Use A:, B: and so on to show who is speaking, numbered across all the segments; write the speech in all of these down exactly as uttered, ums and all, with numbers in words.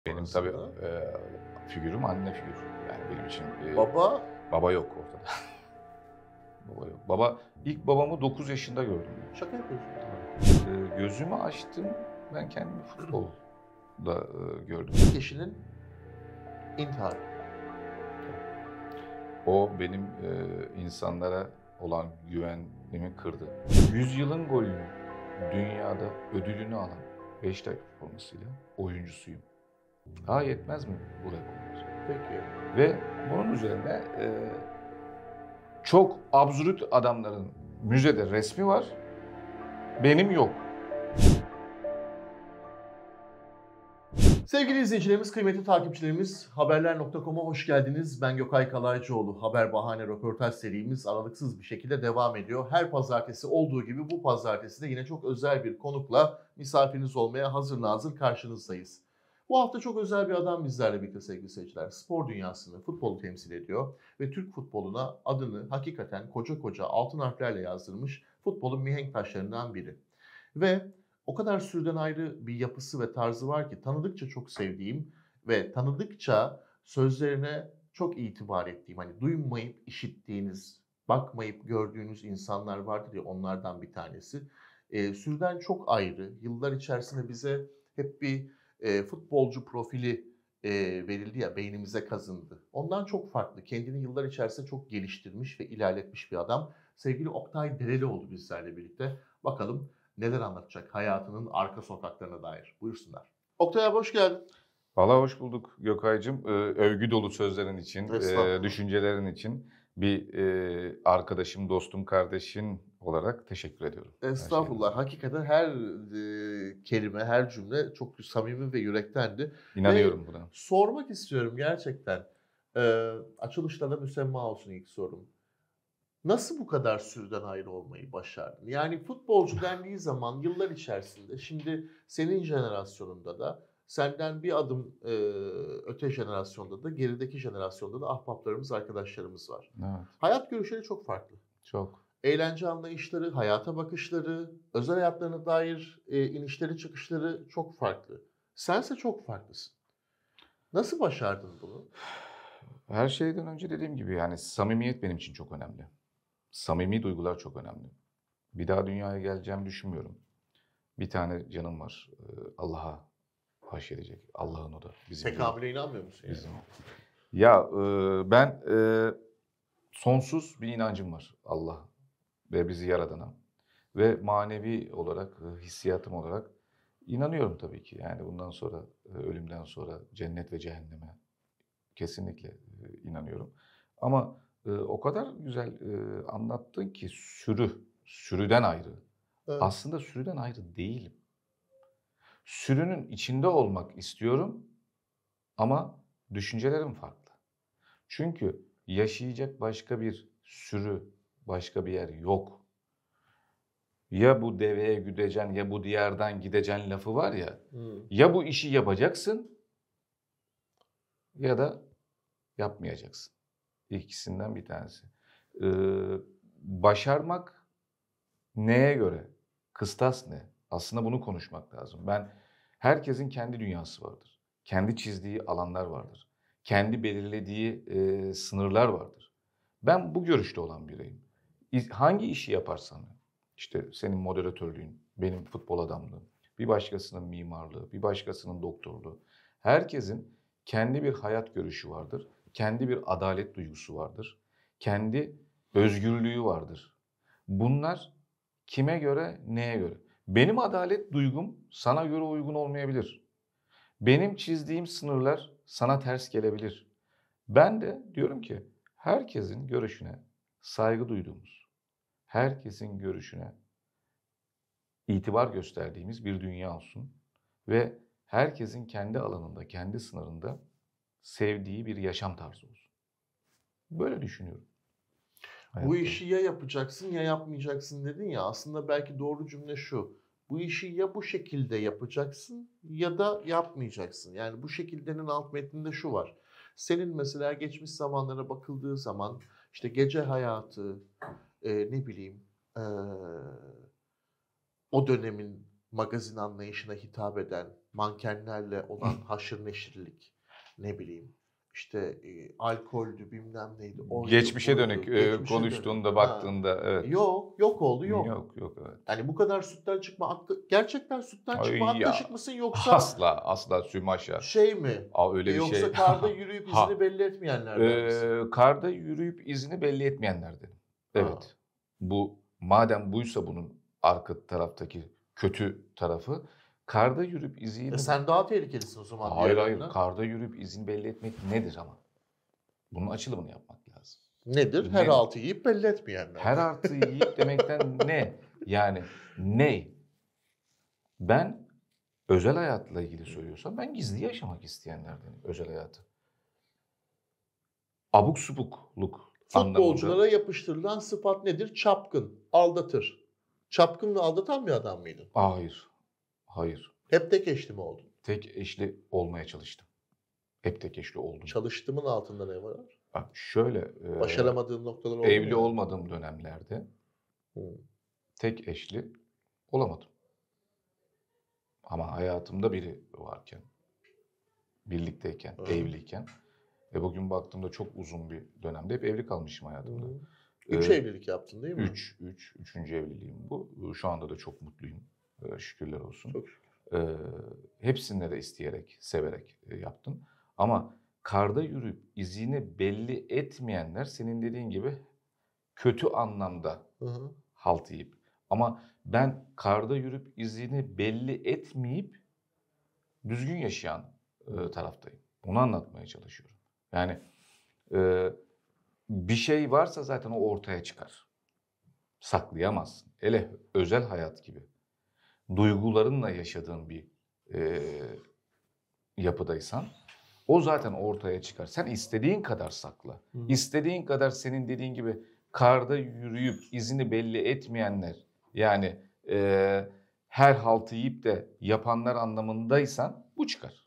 A: Benim tabii, eee, figürüm anne figürü. Yani benim için, eee,
B: Baba?
A: baba yok ortada. Baba yok. Baba, ilk babamı dokuz yaşında gördüm ben.
B: Şaka yapıyorsun.
A: Eee, gözümü açtım, ben kendimi futbolda, eee, gördüm.
B: İlk eşinin intiharı.
A: O benim, eee, insanlara olan güvenimi kırdı. Yüzyılın golünü dünyada ödülünü alan Beşiktaş formasıyla oyuncusuyum. Ha, yetmez mi bu rekorlar?
B: Peki.
A: Ve bunun üzerine, eee, çok absürt adamların müzede resmi var, benim yok.
B: Sevgili izleyicilerimiz, kıymetli takipçilerimiz, haberler nokta com'a hoş geldiniz. Ben Gökay Kalaycıoğlu. Haber Bahane röportaj serimiz aralıksız bir şekilde devam ediyor. Her pazartesi olduğu gibi bu pazartesi de yine çok özel bir konukla misafiriniz olmaya hazır nazır karşınızdayız. Bu hafta çok özel bir adam bizlerle birlikte sevgili seyirciler. Spor dünyasını, futbolu temsil ediyor ve Türk futboluna adını hakikaten koca koca altın harflerle yazdırmış futbolun mihenk taşlarından biri. Ve o kadar sürüden ayrı bir yapısı ve tarzı var ki tanıdıkça çok sevdiğim ve tanıdıkça sözlerine çok itibar ettiğim, hani duymayıp işittiğiniz, bakmayıp gördüğünüz insanlar vardır ya, onlardan bir tanesi. E, sürüden çok ayrı, yıllar içerisinde bize hep bir e, futbolcu profili e, verildi ya, beynimize kazındı. Ondan çok farklı, kendini yıllar içerisinde çok geliştirmiş ve ilerletmiş bir adam. Sevgili Oktay Derelioğlu bizlerle birlikte. Bakalım neler anlatacak hayatının arka sokaklarına dair. Buyursunlar. Oktay abi, hoş geldin.
A: Vallahi hoş bulduk Gökay'cığım. Eee, övgü dolu sözlerin için, eee,
B: Estağfurullah.
A: düşüncelerin için bir, eee, arkadaşım, dostum, kardeşin olarak teşekkür ediyorum. Her şeyden
B: Estağfurullah.
A: önce.
B: Hakikaten her e, kelime, her cümle çok samimi ve yürektendi. Ve
A: İnanıyorum buna.
B: sormak istiyorum gerçekten. E, açılışta da müsemma olsun ilk sorum. Nasıl bu kadar sürüden ayrı olmayı başardın? Yani futbolcu dendiği zaman yıllar içerisinde, şimdi senin jenerasyonunda da, senden bir adım e, öte jenerasyonda da, gerideki jenerasyonda da ahbaplarımız, arkadaşlarımız var.
A: Evet,
B: Hayat görüşleri çok farklı.
A: çok.
B: Eğlence anlayışları, hayata bakışları, özel hayatlarına dair e, inişleri çıkışları çok farklı. Sense çok farklısın. Nasıl başardın bunu?
A: Her şeyden önce dediğim gibi yani samimiyet benim için çok önemli. Samimi duygular çok önemli. Bir daha dünyaya geleceğimi düşünmüyorum. Bir tane canım var. Eee, Allah'a bahşedecek. Allah'ın o da. Bizim gibi.
B: Tekamüle inanmıyor musun yani?
A: Bizim. Ya, eee, ben, eee, sonsuz bir inancım var Allah ve bizi yaradana ve manevi olarak, eee, hissiyatım olarak inanıyorum tabii ki. Yani bundan sonra, eee, ölümden sonra cennet ve cehenneme kesinlikle, eee, inanıyorum. Ama, eee, o kadar güzel, eee, anlattın ki sürü, sürüden ayrı.
B: Evet.
A: Aslında sürüden ayrı değilim. Sürünün içinde olmak istiyorum ama düşüncelerim farklı. Çünkü yaşayacak başka bir sürü, başka bir yer yok. Ya bu deveye güdeceksin ya bu diyardan gideceksin lafı var ya.
B: Hı.
A: Ya bu işi yapacaksın ya da yapmayacaksın. İkisinden bir tanesi. Eee, başarmak neye göre? Kıstas ne? Aslında bunu konuşmak lazım. Ben herkesin kendi dünyası vardır. Kendi çizdiği alanlar vardır. Kendi belirlediği, eee, sınırlar vardır. Ben bu görüşte olan biriyim. İz hangi işi yaparsan yap, işte senin moderatörlüğün, benim futbol adamlığım, bir başkasının mimarlığı, bir başkasının doktorluğu. Herkesin kendi bir hayat görüşü vardır. Kendi bir adalet duygusu vardır. Kendi özgürlüğü vardır. Bunlar kime göre, neye göre? Benim adalet duygum sana göre uygun olmayabilir. Benim çizdiğim sınırlar sana ters gelebilir. Ben de diyorum ki herkesin görüşüne saygı duyduğumuz, herkesin görüşüne itibar gösterdiğimiz bir dünya olsun ve herkesin kendi alanında, kendi sınırında sevdiği bir yaşam tarzı olsun. Böyle düşünüyorum
B: Bu
A: hayatta.
B: işi ya yapacaksın ya yapmayacaksın dedin ya. Aslında belki doğru cümle şu. Bu işi ya bu şekilde yapacaksın ya da yapmayacaksın. Yani bu şekildenin alt metninde şu var. Senin mesela geçmiş zamanlara bakıldığı zaman işte gece hayatı, e, ne bileyim, e, o dönemin magazin anlayışına hitap eden mankenlerle olan haşır neşirlik, ne bileyim işte e, alkoldü bilmem neydi. Oydu,
A: Geçmişe
B: buydu,
A: dönük e,
B: geçmişe
A: konuştuğunda,
B: dönük.
A: baktığında
B: Ha.
A: evet.
B: Yok, yok oldu yok.
A: Yok, yok evet.
B: Yani bu kadar sütten çıkma aklı, gerçekten sütten çıkma
A: Ay
B: ak
A: ya.
B: kaşık mısın yoksa
A: Asla, asla Sümaşa.
B: şey mi?
A: Aa, öyle
B: E,
A: bir
B: yoksa
A: şey.
B: karda yürüyüp
A: Ha.
B: izini belli etmeyenlerden misin?
A: Ee, karda yürüyüp izini belli etmeyenlerden. Evet.
B: Ha.
A: Bu madem buysa bunun arka taraftaki kötü tarafı, karda yürüyüp izini...
B: E sen daha tehlikelisin o zaman.
A: Hayır hayır.
B: diğerlerinden.
A: Karda yürüyüp izin belli etmek nedir ama? Bunun açılımını yapmak lazım.
B: Nedir? Her
A: Nedir?
B: altı yiyip belli etmeyenler.
A: Her artı yiyip demekten ne? Yani ne? Ben özel hayatla ilgili söylüyorsam ben gizli yaşamak isteyenlerdenim özel hayatı. Abuk subukluk
B: Futbolculara
A: anlamında.
B: yapıştırılan sıfat nedir? Çapkın, aldatır. Çapkın ve aldatan bir adam mıydın?
A: Hayır. Hayır.
B: Hep tek eşli mi oldun?
A: Tek eşli olmaya çalıştım. Hep tek eşli oldum.
B: Çalıştığımın altında ne var?
A: Bak şöyle. e,
B: Başaramadığın noktalar oldu mu?
A: Evli
B: yani?
A: olmadığım dönemlerde
B: Hı.
A: tek eşli olamadım. Ama hayatımda biri varken, birlikteyken,
B: Hı.
A: evliyken ve bugün baktığımda çok uzun bir dönemde hep evli kalmışım hayatımda.
B: Hı. Üç
A: Ee,
B: evlilik yaptın değil mi?
A: Üç, üç, üçüncü evliliğim bu. Şu anda da çok mutluyum. Ee, şükürler olsun.
B: Çok şükür.
A: Ee, hepsinde de isteyerek, severek e, yaptım. Ama karda yürüyüp izini belli etmeyenler senin dediğin gibi kötü anlamda
B: Hı hı.
A: halt yiyip. Ama ben karda yürüyüp izini belli etmeyip düzgün yaşayan e, taraftayım. Onu anlatmaya çalışıyorum. Yani e, bir şey varsa zaten o ortaya çıkar. Saklayamazsın. Hele özel hayat gibi. Duygularınla yaşadığın bir e, yapıdaysan o zaten ortaya çıkar. Sen istediğin kadar sakla.
B: Hı hı.
A: İstediğin kadar senin dediğin gibi karda yürüyüp izini belli etmeyenler, yani e, her haltı yiyip de yapanlar anlamındaysan bu çıkar.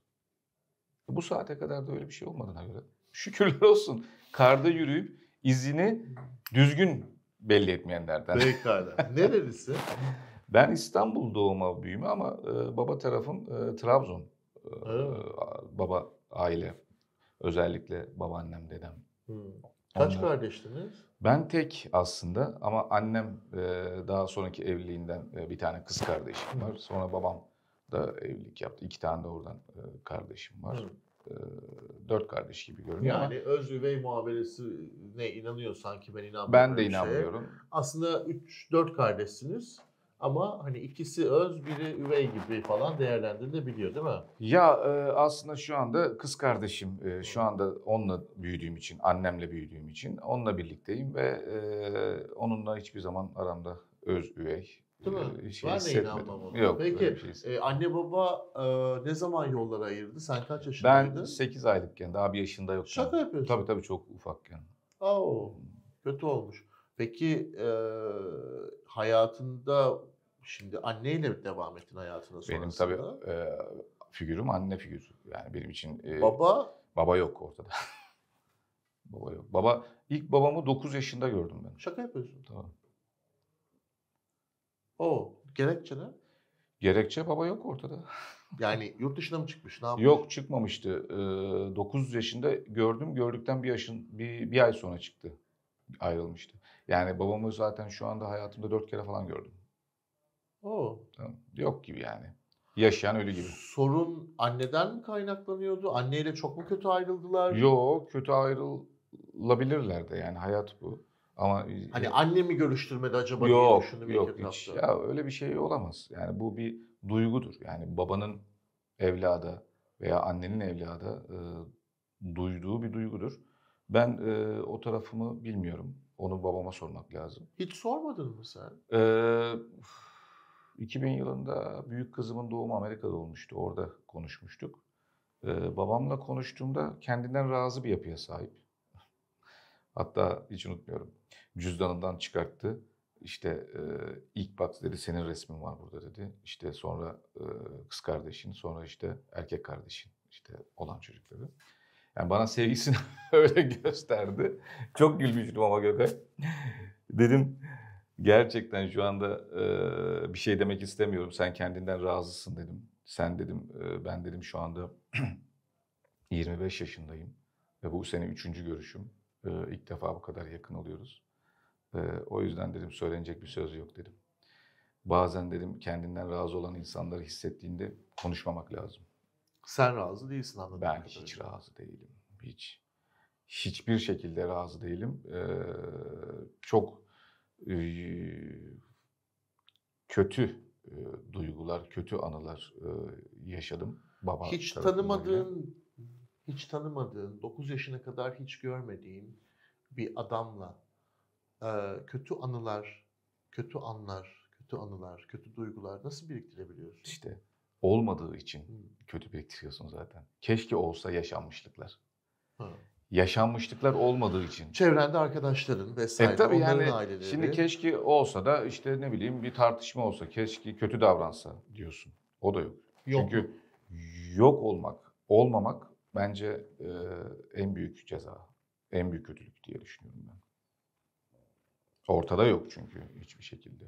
A: Bu saate kadar da öyle bir şey olmadığına göre şükürler olsun. Karda yürüyüp izini düzgün belli etmeyenlerden.
B: Pekala. Nerelisin?
A: Ben İstanbul doğuma büyüme ama e, baba tarafım e, Trabzon. E,
B: Evet.
A: baba aile. Özellikle babaannem, dedem.
B: Hı. Kaç
A: Onlar-
B: kardeştiniz?
A: Ben tek aslında ama annem e, daha sonraki evliliğinden e, bir tane kız kardeşim var. Sonra babam da evlilik yaptı. İki tane de oradan e, kardeşim var.
B: Hı.
A: E, dört kardeş gibi görünüyor ama
B: Yani öz üvey muhaberesine inanıyor sanki, ben inanmıyorum.
A: ben de
B: öyle bir şeye.
A: inanmıyorum.
B: Aslında üç dört kardeşsiniz ama hani ikisi öz, biri üvey gibi falan değerlendirilebiliyor değil mi?
A: Ya e, aslında şu anda kız kardeşim, e, şu anda onunla büyüdüğüm için, annemle büyüdüğüm için onunla birlikteyim ve e, onunla hiçbir zaman aramda öz üvey
B: Değil mi?
A: e, şey
B: Ben de
A: hissetmedim.
B: inanmam ona.
A: Yok,
B: Peki
A: öyle bir şey hissetmedim.
B: e, anne baba e, ne zaman yollara ayırdı? Sen kaç
A: Ben
B: yaşındaydın?
A: sekiz aylıkken, daha bir yaşında yokken.
B: Şaka yapıyorsun.
A: Tabii tabii çok ufakken.
B: Oo, kötü olmuş. Peki e, hayatında şimdi anneyle devam ettin hayatına
A: Benim
B: sonrasında.
A: tabii e, figürüm anne figürü. Yani benim için e,
B: Baba
A: baba yok ortada. Baba yok. Baba, ilk babamı dokuz yaşında gördüm ben.
B: şaka yapıyorsun.
A: Tamam.
B: O gerekçe ne?
A: Gerekçe baba yok ortada.
B: Yani yurt dışına mı çıkmış? Ne yapmış?
A: Yok, çıkmamıştı. Ee, dokuz yaşında gördüm. Gördükten bir yaşın bir, bir ay sonra çıktı. Ayrılmıştı. Yani babamı zaten şu anda hayatımda dört kere falan gördüm.
B: Oo.
A: Tamam. Yok gibi yani. Yaşayan ölü gibi.
B: Sorun anneden mi kaynaklanıyordu? Anneyle çok mu kötü ayrıldılar?
A: Yok, kötü ayrılabilirler de yani hayat bu. Ama
B: Hani anne mi görüştürmedi acaba diye
A: yok,
B: düşündüm ilk
A: yok
B: etapta.
A: hiç. Ya öyle bir şey olamaz. Yani bu bir duygudur. Yani babanın evlada veya annenin evlada e, duyduğu bir duygudur. Ben e, o tarafımı bilmiyorum. Onu babama sormak lazım.
B: Hiç sormadın mı sen?
A: Ee, iki bin yılında büyük kızımın doğumu Amerika'da olmuştu. Orada konuşmuştuk. Ee, babamla konuştuğumda kendinden razı bir yapıya sahip. Hatta hiç unutmuyorum. Cüzdanından çıkarttı. İşte e, ilk bak dedi, senin resmin var burada dedi. İşte sonra e, kız kardeşin, sonra işte erkek kardeşin, işte olan çocukları. Yani bana sevgisini öyle gösterdi. Çok gülmüştüm ama Gökay. Dedim gerçekten şu anda e, bir şey demek istemiyorum. Sen kendinden razısın dedim. Sen dedim, e, ben dedim şu anda yirmi beş yaşındayım ve bu sene üçüncü görüşüm. E, ilk defa bu kadar yakın oluyoruz. E, o yüzden dedim söylenecek bir söz yok dedim. Bazen dedim kendinden razı olan insanları hissettiğinde konuşmamak lazım.
B: Sen razı değilsin anladığım
A: Ben
B: kadarıyla.
A: hiç razı değilim. Hiç. Hiçbir şekilde razı değilim. Ee, çok e, kötü e, duygular, kötü anılar e, yaşadım baba
B: Hiç
A: tarafından bile.
B: tanımadığın, hiç tanımadığın, dokuz yaşına kadar hiç görmediğin bir adamla e, kötü anılar, kötü anlar, kötü anılar, kötü duygular nasıl biriktirebiliyorsun?
A: İşte olmadığı için
B: Hmm.
A: kötü biriktiriyorsun zaten. Keşke olsa yaşanmışlıklar.
B: Ha.
A: Yaşanmışlıklar olmadığı için.
B: Çevrende arkadaşların vesaire,
A: E tabii
B: onların
A: yani
B: aileleri.
A: şimdi keşke olsa da işte ne bileyim bir tartışma olsa, keşke kötü davransa diyorsun. O da yok.
B: Yok.
A: Çünkü yok olmak, olmamak bence e, en büyük ceza, en büyük kötülük diye düşünüyorum ben. Ortada yok çünkü hiçbir şekilde.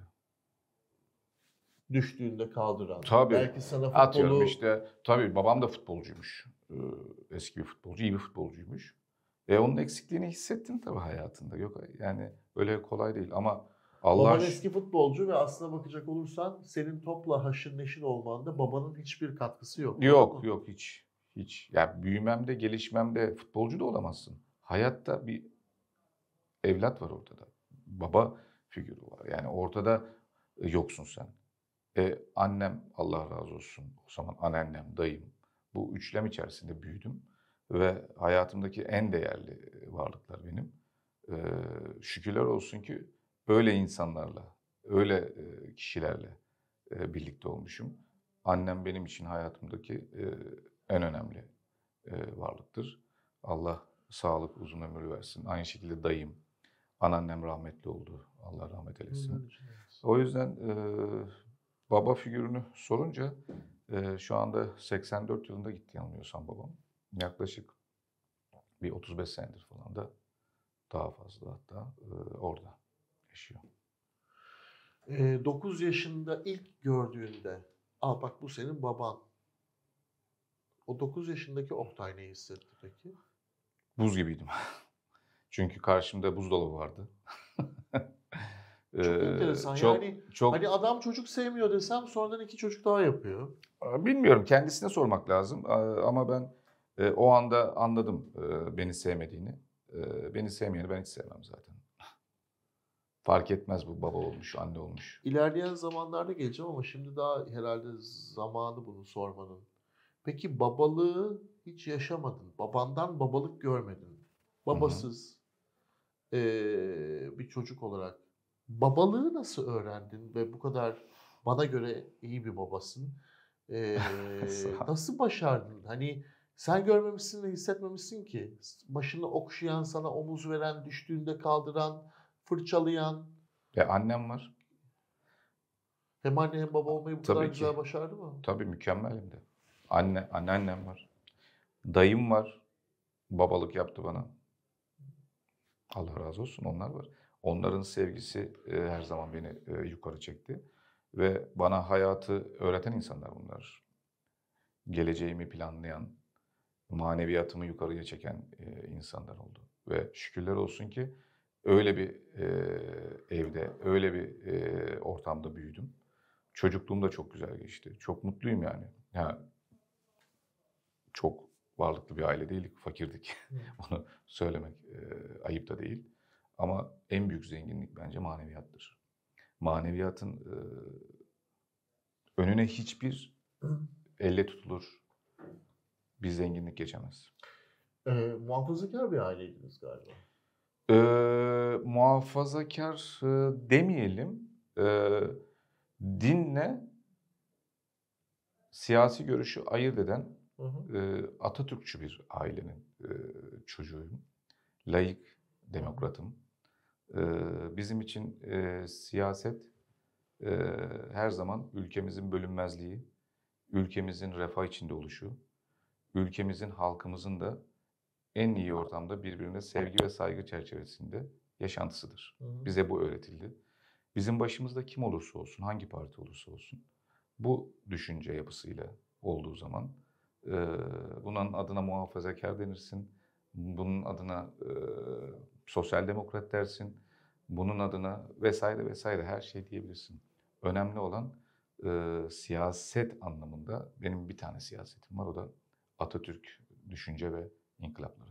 B: Düştüğünde kaldıran.
A: Tabii.
B: Belki sana
A: Atıyorum
B: futbolu
A: işte, tabii babam da futbolcuymuş. Ee, eski bir futbolcu, iyi bir futbolcuymuş. E onun eksikliğini hissettin tabii hayatında. Yok yani öyle kolay değil ama Allah
B: baban
A: ş-
B: eski futbolcu ve aslına bakacak olursan senin topla haşır neşir olmanda babanın hiçbir katkısı yok. Doğru
A: yok
B: mu?
A: yok hiç hiç. Ya büyümemde, gelişmemde futbolcu da olamazsın. Hayatta bir evlat var ortada. Baba figürü var. Yani ortada e, yoksun sen. E, annem Allah razı olsun. O zaman anneannem, dayım. Bu üçlem içerisinde büyüdüm. Ve hayatımdaki en değerli varlıklar benim. E, şükürler olsun ki öyle insanlarla, öyle e, kişilerle e, birlikte olmuşum. Annem benim için hayatımdaki e, en önemli e, varlıktır. Allah sağlık, uzun ömür versin. Aynı şekilde dayım, anneannem rahmetli oldu. Allah rahmet eylesin. O yüzden e, baba figürünü sorunca e, şu anda seksen dört yılında gitti yanılmıyorsam babam. Yaklaşık bir otuz beş senedir falan da daha fazla hatta e, orada yaşıyor.
B: Ee, dokuz yaşında ilk gördüğünde, aa bak bu senin baban. O dokuz yaşındaki Oktay ne hissetti peki?
A: Buz gibiydim. Çünkü karşımda buzdolabı vardı.
B: Çok
A: E,
B: enteresan.
A: çok
B: Yani
A: çok
B: hani adam çocuk sevmiyor desem sonradan iki çocuk daha yapıyor.
A: bilmiyorum kendisine sormak lazım ama ben e, o anda anladım e, beni sevmediğini. E, beni sevmeyeni ben hiç sevmem zaten. Fark etmez bu baba olmuş, anne olmuş.
B: İlerleyen zamanlarda geleceğim ama şimdi daha herhalde zamanı bunu sormanın. Peki babalığı hiç yaşamadın. Babandan babalık görmedin.
A: Hı hı.
B: Babasız eee, bir çocuk olarak babalığı nasıl öğrendin ve bu kadar bana göre iyi bir babasın. Eee,
A: Sağ ol.
B: nasıl başardın? Hani sen görmemişsin ve hissetmemişsin ki. Başını okşayan, sana omuz veren, düştüğünde kaldıran, fırçalayan.
A: E, annem var.
B: Hem anne hem baba olmayı bu kadar
A: Tabii
B: güzel
A: ki.
B: başardı mı?
A: Tabii mükemmel hem de. Anne, anneannem var. Dayım var. Babalık yaptı bana. Allah razı olsun onlar var. Onların sevgisi e, her zaman beni e, yukarı çekti. Ve bana hayatı öğreten insanlar bunlar. Geleceğimi planlayan, maneviyatımı yukarıya çeken e, insanlar oldu. Ve şükürler olsun ki öyle bir e, evde, öyle bir e, ortamda büyüdüm. Çocukluğum da çok güzel geçti. Çok mutluyum yani. Ya çok varlıklı bir aile değildik, fakirdik. Onu söylemek e, ayıp da değil. Ama en büyük zenginlik bence maneviyattır. Maneviyatın e, önüne hiçbir elle tutulur bir zenginlik geçemez.
B: Ee, muhafazakar bir aileydiniz galiba.
A: Eee, muhafazakar, eee, demeyelim. Eee, dinle siyasi görüşü ayırt eden,
B: Hı hı.
A: eee, Atatürkçü bir ailenin, eee, çocuğuyum. Laik, demokratım. Eee, bizim için, eee, siyaset, eee, her zaman ülkemizin bölünmezliği, ülkemizin refah içinde oluşu, ülkemizin, halkımızın da en iyi ortamda birbirine sevgi ve saygı çerçevesinde yaşantısıdır.
B: Hı hı.
A: Bize bu öğretildi. Bizim başımızda kim olursa olsun, hangi parti olursa olsun bu düşünce yapısıyla olduğu zaman e, bunun adına muhafazakar denirsin, bunun adına e, sosyal demokrat dersin, bunun adına vesaire vesaire her şey diyebilirsin. Önemli olan e, siyaset anlamında benim bir tane siyasetim var, o da Atatürk düşünce ve inkılapları.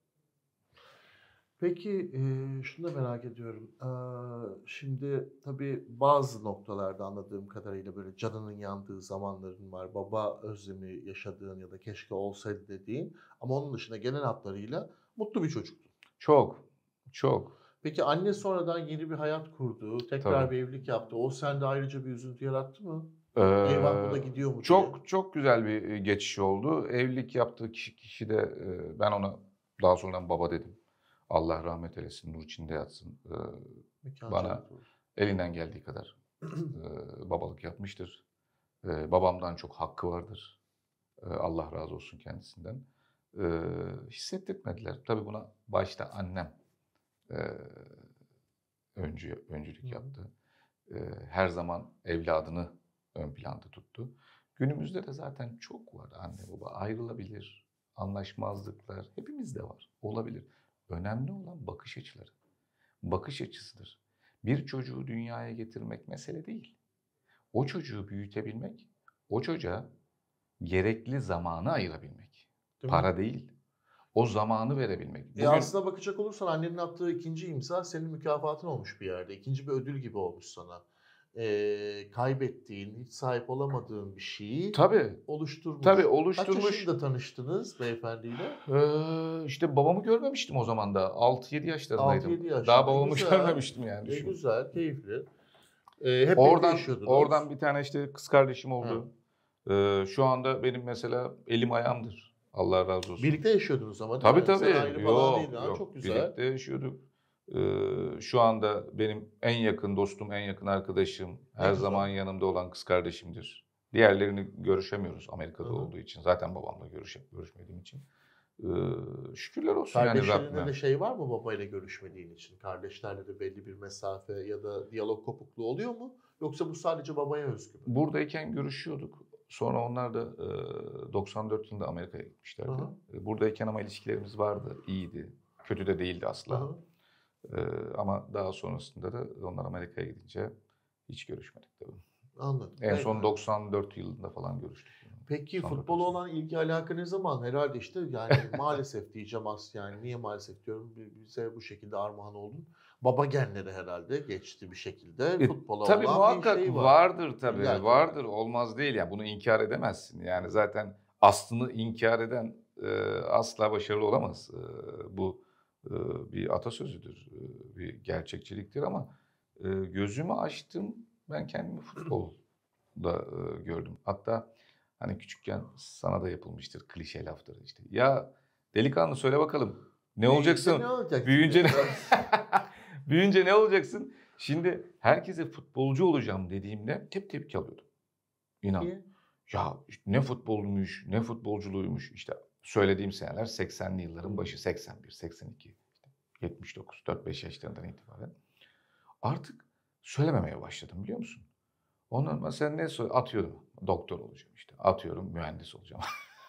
B: Peki eee, şunu da merak ediyorum. Eee, şimdi tabii bazı noktalarda anladığım kadarıyla böyle canının yandığı zamanların var. Baba özlemi yaşadığın ya da keşke olsaydı dediğin. Ama onun dışında genel hatlarıyla mutlu bir çocuktun.
A: Çok, çok.
B: Peki anne sonradan yeni bir hayat kurdu, tekrar
A: Tabii.
B: bir evlilik yaptı. O sende ayrıca bir üzüntü yarattı mı? Eyvah bu
A: Ee,
B: da gidiyor mu diye.
A: çok çok güzel bir e, geçiş oldu. Evlilik yaptığı kişi, kişi de e, ben ona daha sonradan baba dedim. Allah rahmet eylesin, nur içinde yatsın. Ee,
B: Mekan
A: bana
B: cennet olsun.
A: elinden geldiği kadar e, babalık yapmıştır. E, babamdan çok hakkı vardır. E, Allah razı olsun kendisinden. E, hissettirmediler. Tabii buna başta annem e, öncü, öncülük
B: Hı hı.
A: yaptı. E, her zaman evladını ön planda tuttu. Günümüzde de zaten çok var anne baba. Ayrılabilir, anlaşmazlıklar hepimizde var. Olabilir. Önemli olan bakış açıları. Bakış açısıdır. Bir çocuğu dünyaya getirmek mesele değil. O çocuğu büyütebilmek, o çocuğa gerekli zamanı ayırabilmek.
B: Değil mi?
A: Para değil. O zamanı verebilmek.
B: E
A: Bugün
B: aslına bakacak olursan annenin attığı ikinci imza senin mükafatın olmuş bir yerde. İkinci bir ödül gibi olmuş sana. Ee, kaybettiğin, hiç sahip olamadığın bir şeyi
A: tabii,
B: oluşturmuş.
A: tabii
B: Kaç
A: oluşturmuş.
B: yaşında tanıştınız beyefendiyle?
A: Ee, işte babamı görmemiştim o zaman da. altı yedi yaşlarındaydım.
B: altı yedi yaşında.
A: Daha
B: E
A: babamı
B: güzel.
A: görmemiştim yani
B: E
A: düşün.
B: güzel, keyifli. Ee, hep birlikte
A: Oradan
B: yaşıyordunuz.
A: oradan bir tane işte kız kardeşim
B: Ha.
A: oldu. Ee, şu anda benim mesela elim ayağımdır. Allah razı olsun.
B: Birlikte yaşıyordunuz ama değil
A: Tabii
B: mi?
A: tabii.
B: Sen ayrı falan
A: Yok
B: değildin. Ha,
A: yok.
B: çok güzel.
A: Birlikte yaşıyorduk. Ee, şu anda benim en yakın dostum, en yakın arkadaşım, her
B: güzel.
A: zaman yanımda olan kız kardeşimdir. Diğerlerini görüşemiyoruz Amerika'da
B: Hı hı.
A: olduğu için. Zaten babamla görüşe, görüşmediğim için. Ee, şükürler olsun yani
B: Kardeşlerinde
A: Rabbime.
B: de şey var mı babayla görüşmediğin için? Kardeşlerle de belli bir mesafe ya da diyalog kopukluğu oluyor mu? Yoksa bu sadece babaya özgü mü?
A: Buradayken görüşüyorduk. Sonra onlar da e, doksan dört yılında Amerika'ya gitmişlerdi.
B: Hı hı.
A: E, Buradayken ama ilişkilerimiz vardı, iyiydi. Kötü de değildi
B: Hı
A: asla.
B: hı.
A: E, ama daha sonrasında da onlar Amerika'ya gidince hiç görüşmedik tabii.
B: Anladım.
A: En son
B: Pekala.
A: doksan dört yılında falan görüştük.
B: Peki
A: Sonra
B: futbola
A: doksan.
B: olan ilgi alaka ne zaman? Herhalde işte yani maalesef diyeceğim as yani niye maalesef diyorum bize bu şekilde armağan oldun. Baba genleri herhalde geçti bir şekilde
A: E,
B: futbola
A: tabii
B: olan
A: muhakkak
B: bir şey var.
A: vardır tabii.
B: İlla ki
A: Vardır.
B: var.
A: Olmaz değil yani. Bunu inkar edemezsin. Yani zaten aslını inkar eden e, asla başarılı olamaz. E, bu e, bir atasözüdür. E, bir gerçekçiliktir ama e, gözümü açtım. Ben kendimi futbolda e, gördüm. Hatta hani küçükken sana da yapılmıştır klişe laftır işte. Ya delikanlı söyle bakalım. Ne olacaksın?
B: Ne olacak?
A: Büyüyünce ne? Büyüyünce ne olacaksın? Şimdi herkese futbolcu olacağım dediğimde tep tepki alıyordum. İnan.
B: Niye?
A: Ya işte ne futbolmuş, ne futbolculuğuymuş. İşte söylediğim seneler seksenli yılların başı. seksen bir, seksen iki, işte yetmiş dokuz, dört beş yaşlarından itibaren. Artık söylememeye başladım biliyor musun? Ondan mesela ne sor atıyorum doktor olacağım işte. Atıyorum mühendis olacağım.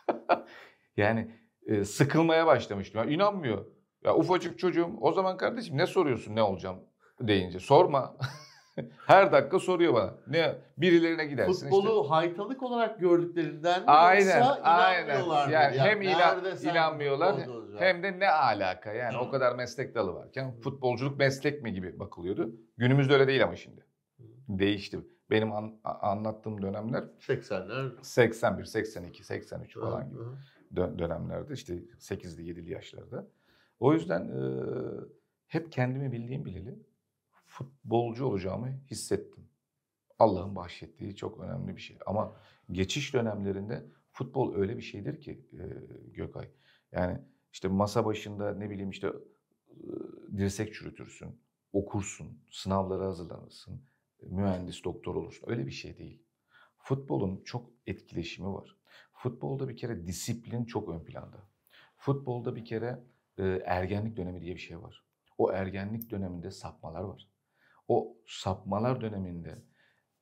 A: Yani e, sıkılmaya başlamıştım. Ya, inanmıyor. Ya ufacık çocuğum. O zaman kardeşim ne soruyorsun ne olacağım deyince. Sorma. Her dakika soruyor bana. Ne birilerine gidersin
B: Futbolu
A: işte.
B: haytalık olarak gördüklerinden mi
A: Aynen,
B: yoksa
A: aynen.
B: inanmıyorlar mı?
A: Yani
B: Ya
A: hem inan,
B: nerede sen
A: inanmıyorlar
B: futbolcu olacaksın?
A: hem de ne alaka yani o kadar meslek dalı varken futbolculuk meslek mi gibi bakılıyordu. Günümüzde öyle değil ama şimdi. Değişti. Benim an, anlattığım dönemler
B: seksenler.
A: seksen bir, seksen iki, seksen üç falan gibi
B: Hı hı.
A: dö- dönemlerde işte sekizli yedili yaşlarda. O yüzden e, hep kendimi bildiğim bileli futbolcu olacağımı hissettim. Allah'ın bahşettiği çok önemli bir şey. Ama geçiş dönemlerinde futbol öyle bir şeydir ki e, Gökay. Yani işte masa başında ne bileyim işte e, dirsek çürütürsün, okursun, sınavlara hazırlanırsın, mühendis, doktor olursun. Öyle bir şey değil. Futbolun çok etkileşimi var. Futbolda bir kere disiplin çok ön planda. Futbolda bir kere e, ergenlik dönemi diye bir şey var. O ergenlik döneminde sapmalar var. O sapmalar döneminde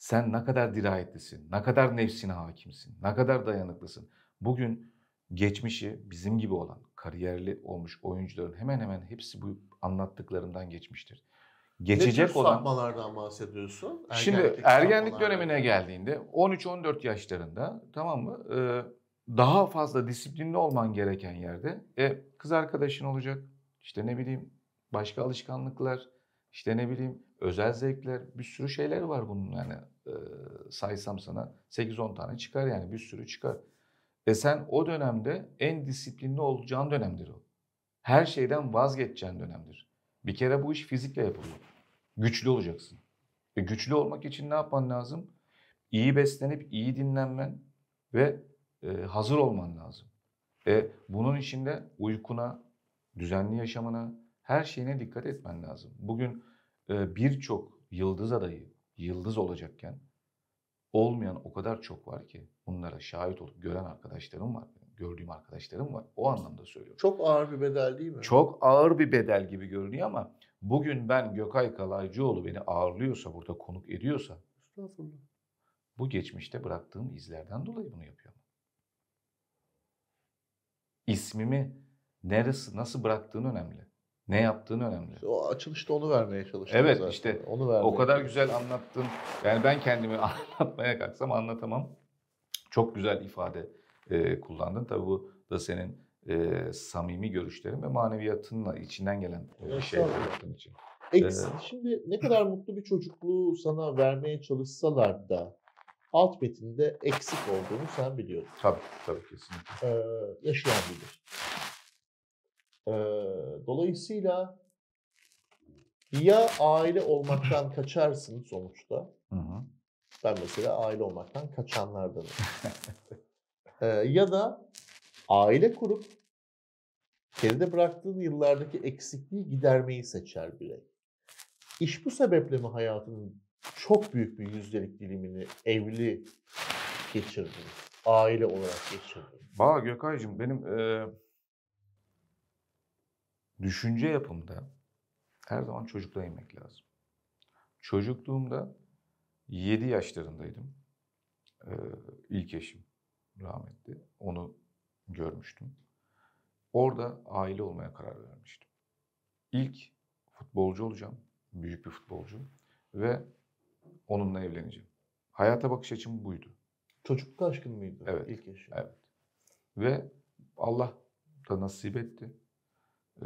A: Sen ne kadar dirayetlisin, ne kadar nefsine hakimsin, ne kadar dayanıklısın. Bugün geçmişi bizim gibi olan, kariyerli olmuş oyuncuların hemen hemen hepsi bu anlattıklarından geçmiştir.
B: Ne tür
A: Geçecek olan,
B: sapmalardan bahsediyorsun?
A: şimdi
B: Ergenlikteki
A: ergenlik
B: sapmalardan.
A: dönemine geldiğinde on üç on dört yaşlarında, tamam mı? Ee, daha fazla disiplinli olman gereken yerde e, kız arkadaşın olacak. İşte ne bileyim başka alışkanlıklar, işte ne bileyim özel zevkler, bir sürü şeyler var bunun yani e, saysam sana sekiz on tane çıkar yani bir sürü çıkar. E sen o dönemde en disiplinli olacağın dönemdir o. Her şeyden vazgeçeceğin dönemdir. Bir kere bu iş fizikle yapılıyor. Güçlü olacaksın. E güçlü olmak için ne yapman lazım? İyi beslenip iyi dinlenmen ve e, hazır olman lazım. E bunun için de uykuna, düzenli yaşamına, her şeyine dikkat etmen lazım. Bugün e, birçok yıldız adayı, yıldız olacakken olmayan o kadar çok var ki bunlara şahit olup gören arkadaşlarım var. Gördüğüm arkadaşlarım var. O anlamda söylüyorum.
B: Çok ağır bir bedel değil mi?
A: Çok ağır bir bedel gibi görünüyor ama bugün ben Gökay Kalaycıoğlu beni ağırlıyorsa, burada konuk ediyorsa
B: Estağfurullah.
A: bu geçmişte bıraktığım izlerden dolayı bunu yapıyorum. İsmimi neresi, nasıl bıraktığın önemli. Ne yaptığın önemli.
B: İşte o açılışta onu vermeye çalıştım
A: Evet
B: zaten.
A: işte
B: Onu vermeye
A: o kadar
B: çalıştım.
A: güzel anlattın. Yani ben kendimi anlatmaya kalksam anlatamam. Çok güzel ifade e, kullandın. Tabii bu da senin e, samimi görüşlerin ve maneviyatınla içinden gelen e, şeyler yaptığın için.
B: Eks,
A: Ee,
B: şimdi ne kadar mutlu bir çocukluğu sana vermeye çalışsalar da alt metinde eksik olduğunu sen biliyorsun.
A: Tabii, tabii kesinlikle.
B: Ee, yaşayan bilir. Ee, dolayısıyla ya aile olmaktan kaçarsın sonuçta.
A: Hı hı.
B: Ben mesela aile olmaktan kaçanlardanım. Ee, ya da aile kurup geride bıraktığın yıllardaki eksikliği gidermeyi seçer birey. İş bu sebeple mi hayatının çok büyük bir yüzdelik dilimini evli geçirdin, aile olarak geçirdin?
A: Valla Gökay'cığım benim e, düşünce yapımda her zaman çocukluğa inmek lazım. Çocukluğumda yedi yaşlarındaydım. E, ilk eşim rahmetli. Onu görmüştüm. Orada aile olmaya karar vermiştim. İlk futbolcu olacağım. Büyük bir futbolcu. Ve onunla evleneceğim. Hayata bakış açım buydu.
B: Çocukluk aşkın mıydı
A: Evet.
B: ilk eşin?
A: Evet. Ve Allah da nasip etti. Ee,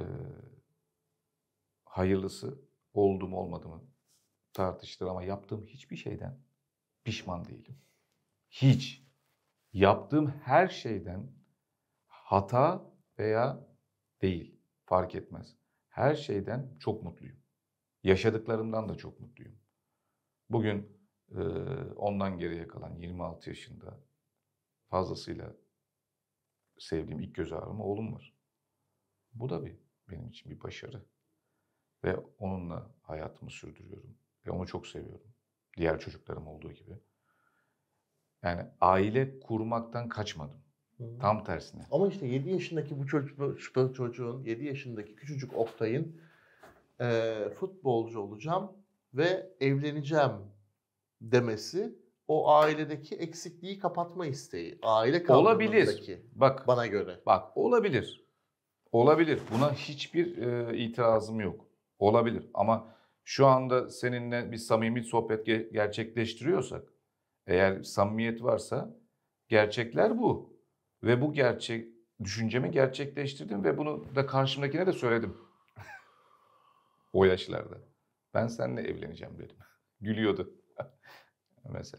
A: hayırlısı oldu mu olmadı mı tartışılır ama yaptığım hiçbir şeyden pişman değilim. Hiç. Yaptığım her şeyden hata veya değil fark etmez. Her şeyden çok mutluyum. Yaşadıklarımdan da çok mutluyum. Bugün e, ondan geriye kalan yirmi altı yaşında fazlasıyla sevdiğim ilk göz ağrım oğlum var. Bu da bir benim için bir başarı. Ve onunla hayatımı sürdürüyorum. Ve onu çok seviyorum. Diğer çocuklarım olduğu gibi. Yani aile kurmaktan kaçmadım.
B: Hı.
A: Tam tersine.
B: Ama işte yedi yaşındaki bu çocuk, bu çocuğun, yedi yaşındaki küçücük Oktay'ın eee futbolcu olacağım ve evleneceğim demesi o ailedeki eksikliği kapatma isteği. Aile
A: Olabilir.
B: kavramındaki
A: Bak,
B: bana göre.
A: bak olabilir. Olabilir. Buna hiçbir e, itirazım yok. Olabilir. Ama şu anda seninle bir samimi sohbet ge- gerçekleştiriyorsak, eğer samimiyet varsa gerçekler bu. Ve bu gerçek düşüncemi gerçekleştirdim ve bunu da karşımdakine de söyledim. O yaşlarda. Ben seninle evleneceğim dedim. Gülüyordu mesela.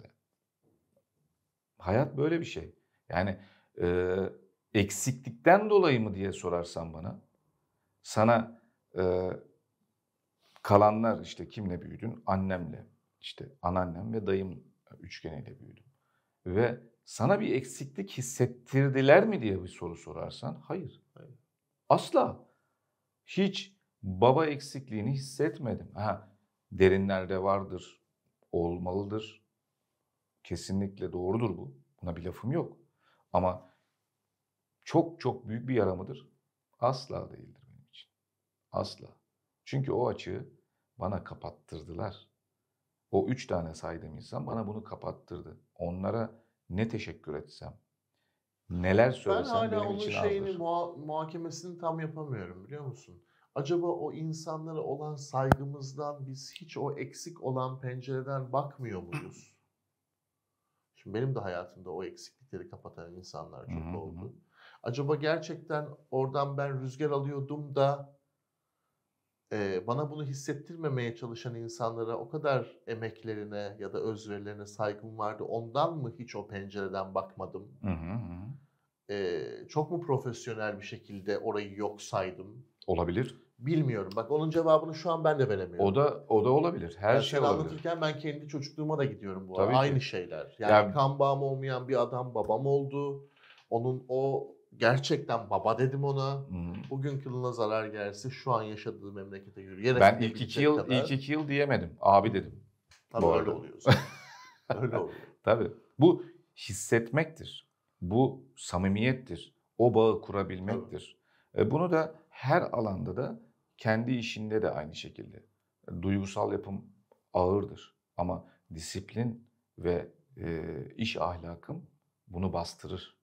A: Hayat böyle bir şey. Yani e, eksiklikten dolayı mı diye sorarsan bana, sana e, kalanlar işte kimle büyüdün? Annemle, işte anneannem ve dayım üçgeniyle büyüdüm. Ve sana bir eksiklik hissettirdiler mi diye bir soru sorarsan, hayır.
B: Hayır.
A: Asla. Hiç baba eksikliğini hissetmedim. Ha, derinlerde vardır, olmalıdır. Kesinlikle doğrudur bu. Buna bir lafım yok. Ama çok çok büyük bir yara mıdır? Asla değildir benim için. Asla. Çünkü o açığı bana kapattırdılar. O üç tane saydığım insan bana bunu kapattırdı. Onlara ne teşekkür etsem, neler
B: Ben
A: söylesem
B: hala
A: benim
B: onun
A: için
B: şeyini,
A: azdır.
B: muha- muhakemesini tam yapamıyorum biliyor musun? Acaba o insanlara olan saygımızdan biz hiç o eksik olan pencereden bakmıyor muyuz? Şimdi benim de hayatımda o eksiklikleri kapatan insanlar
A: Hı
B: çok
A: hı hı.
B: oldu. Acaba gerçekten oradan ben rüzgar alıyordum da e, bana bunu hissettirmemeye çalışan insanlara o kadar emeklerine ya da özverilerine saygım vardı. Ondan mı hiç o pencereden bakmadım?
A: Hı hı hı.
B: E, çok mu profesyonel bir şekilde orayı yok saydım?
A: Olabilir.
B: Bilmiyorum. Bak onun cevabını şu an ben de
A: O
B: veremiyorum.
A: da o da olabilir. Her
B: Yani
A: şey
B: sen
A: olabilir.
B: anlatırken ben kendi çocukluğuma da gidiyorum bu arada.
A: Tabii
B: Aynı
A: ki.
B: şeyler. Yani
A: Ya
B: kan bağım olmayan bir adam babam oldu. Onun o gerçekten baba dedim ona.
A: hmm,
B: Bugün kılına zarar gelse şu an yaşadığı memlekete yürüyerek
A: ben ilk iki
B: gidebilecek
A: yıl ilk
B: kadar.
A: iki yıl diyemedim. Abi
B: Hı.
A: dedim
B: Tabii
A: bu
B: öyle
A: arada.
B: oluyor zaten. Öyle oluyor.
A: Tabii. Bu hissetmektir. Bu samimiyettir. O bağı
B: Tabii.
A: kurabilmektir. E, bunu da her alanda da kendi işinde de aynı şekilde. Duygusal yapım ağırdır. Ama disiplin ve e, iş ahlakım bunu bastırır.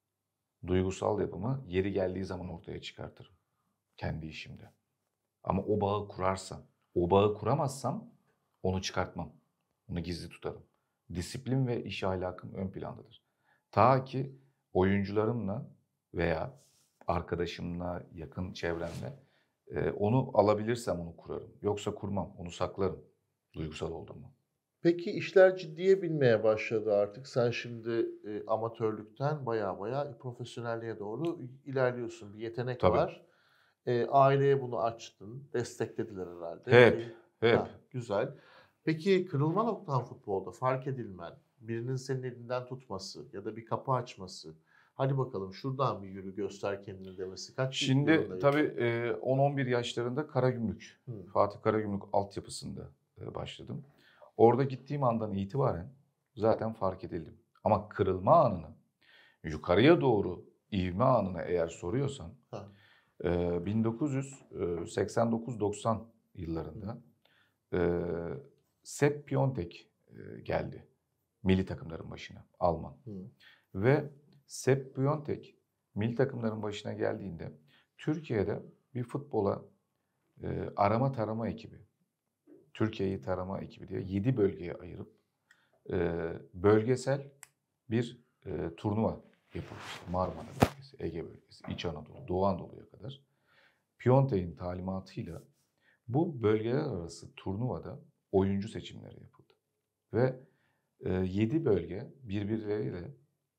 A: Duygusal yapımı yeri geldiği zaman ortaya çıkartırım kendi işimde. Ama o bağı kurarsam, o bağı kuramazsam onu çıkartmam. Onu gizli tutarım. Disiplin ve iş ahlakım ön plandadır. Ta ki oyuncularımla veya arkadaşımla, yakın çevremle e, onu alabilirsem onu kurarım. Yoksa kurmam, onu saklarım duygusal olduğumu.
B: Peki işler ciddiye binmeye başladı artık. Sen şimdi e, amatörlükten baya baya profesyonelliğe doğru ilerliyorsun. Bir yetenek
A: Tabii.
B: var. E, aileye bunu açtın. Desteklediler herhalde.
A: Hep,
B: E,
A: hep.
B: ha, güzel. Peki kırılma noktan futbolda fark edilmen, birinin senin elinden tutması ya da bir kapı açması. Hadi bakalım şuradan bir yürü göster kendini demesi. Kaç
A: Şimdi
B: yılındaydı?
A: tabii e, on on bir yaşlarında Karagümrük,
B: Hı.
A: Fatih Karagümrük altyapısında e, başladım. Orada gittiğim andan itibaren zaten fark edildim. Ama kırılma anını, yukarıya doğru ivme anını eğer soruyorsan
B: Ha.
A: e, bin dokuz yüz seksen dokuz doksan yıllarında e, Sepp Piontek e, geldi milli takımların başına, Alman.
B: Hı.
A: Ve Sepp Piontek milli takımların başına geldiğinde Türkiye'de bir futbola e, arama tarama ekibi, Türkiye'yi tarama ekibi diye yedi bölgeye ayırıp e, bölgesel bir e, turnuva yapılmıştı. Marmara bölgesi, Ege bölgesi, İç Anadolu, Doğu Anadolu'ya kadar. Piontek'in talimatıyla bu bölgeler arası turnuvada oyuncu seçimleri yapıldı. Ve e, yedi bölge birbirleriyle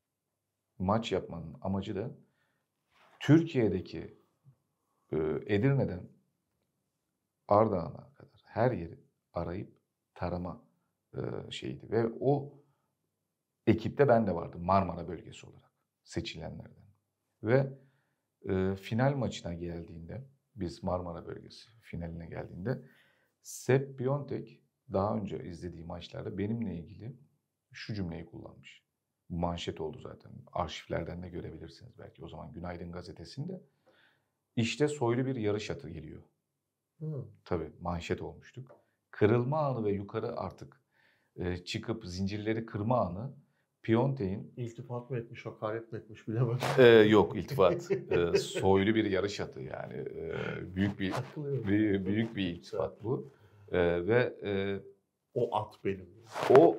A: maç yapmanın amacı da Türkiye'deki e, Edirne'den Ardahan'a kadar her yeri arayıp tarama e, şeyiydi. Ve o ekipte ben de vardım Marmara bölgesi olarak seçilenlerden. Ve e, final maçına geldiğinde biz Marmara bölgesi finaline geldiğinde Sepp Piontek daha önce izlediği maçlarda benimle ilgili şu cümleyi kullanmış. Bu manşet oldu zaten. Arşivlerden de görebilirsiniz belki o zaman Günaydın Gazetesi'nde. İşte soylu bir yarış atı geliyor.
B: Hı.
A: Tabii manşet olmuştuk. Kırılma anı ve yukarı artık e, çıkıp zincirleri kırma anı Piontek'in
B: İltifat mı etmiş, hakaret mi etmiş bilemem.
A: e, yok iltifat. E, soylu bir yarış atı yani. E, büyük bir
B: Takılıyorum.
A: büyük, büyük bir iltifat bu. E, ve e,
B: O at benim.
A: o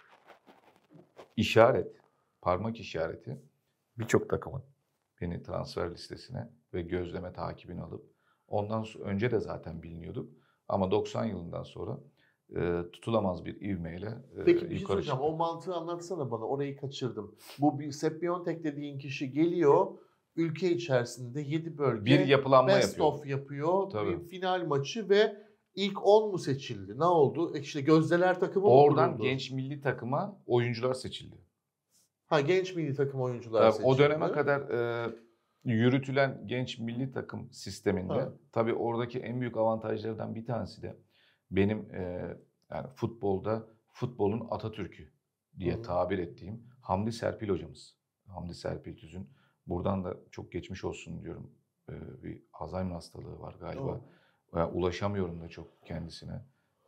A: işaret, parmak işareti birçok takımın beni transfer listesine ve gözleme takibini alıp ondan sonra, önce de zaten biliniyorduk ama doksan yılından sonra e, tutulamaz bir ivmeyle e,
B: Peki bir şey
A: yukarı
B: soracağım.
A: çıktık.
B: O mantığı anlatsana bana. Orayı kaçırdım. Bu bir Sepp Piontek dediğin kişi geliyor. Ülke içerisinde yedi bölge
A: Bir yapılanma
B: best
A: yapıyor.
B: of yapıyor.
A: Tabii.
B: Bir final maçı ve ilk on mu seçildi? Ne oldu? E İşte gözdeler takımı mı
A: Oradan
B: kuruldu?
A: genç milli takıma oyuncular seçildi.
B: Ha genç milli takım oyuncular
A: Tabii,
B: seçildi.
A: o döneme kadar e, yürütülen genç milli takım sisteminde
B: Ha.
A: tabii oradaki en büyük avantajlardan bir tanesi de benim e, yani futbolda futbolun Atatürk'ü diye
B: Hı hı.
A: tabir ettiğim Hamdi Serpil hocamız. Hamdi Serpil Tüzün. Buradan da çok geçmiş olsun diyorum. E, bir Alzheimer hastalığı var galiba.
B: Tamam.
A: Yani ulaşamıyorum da çok kendisine.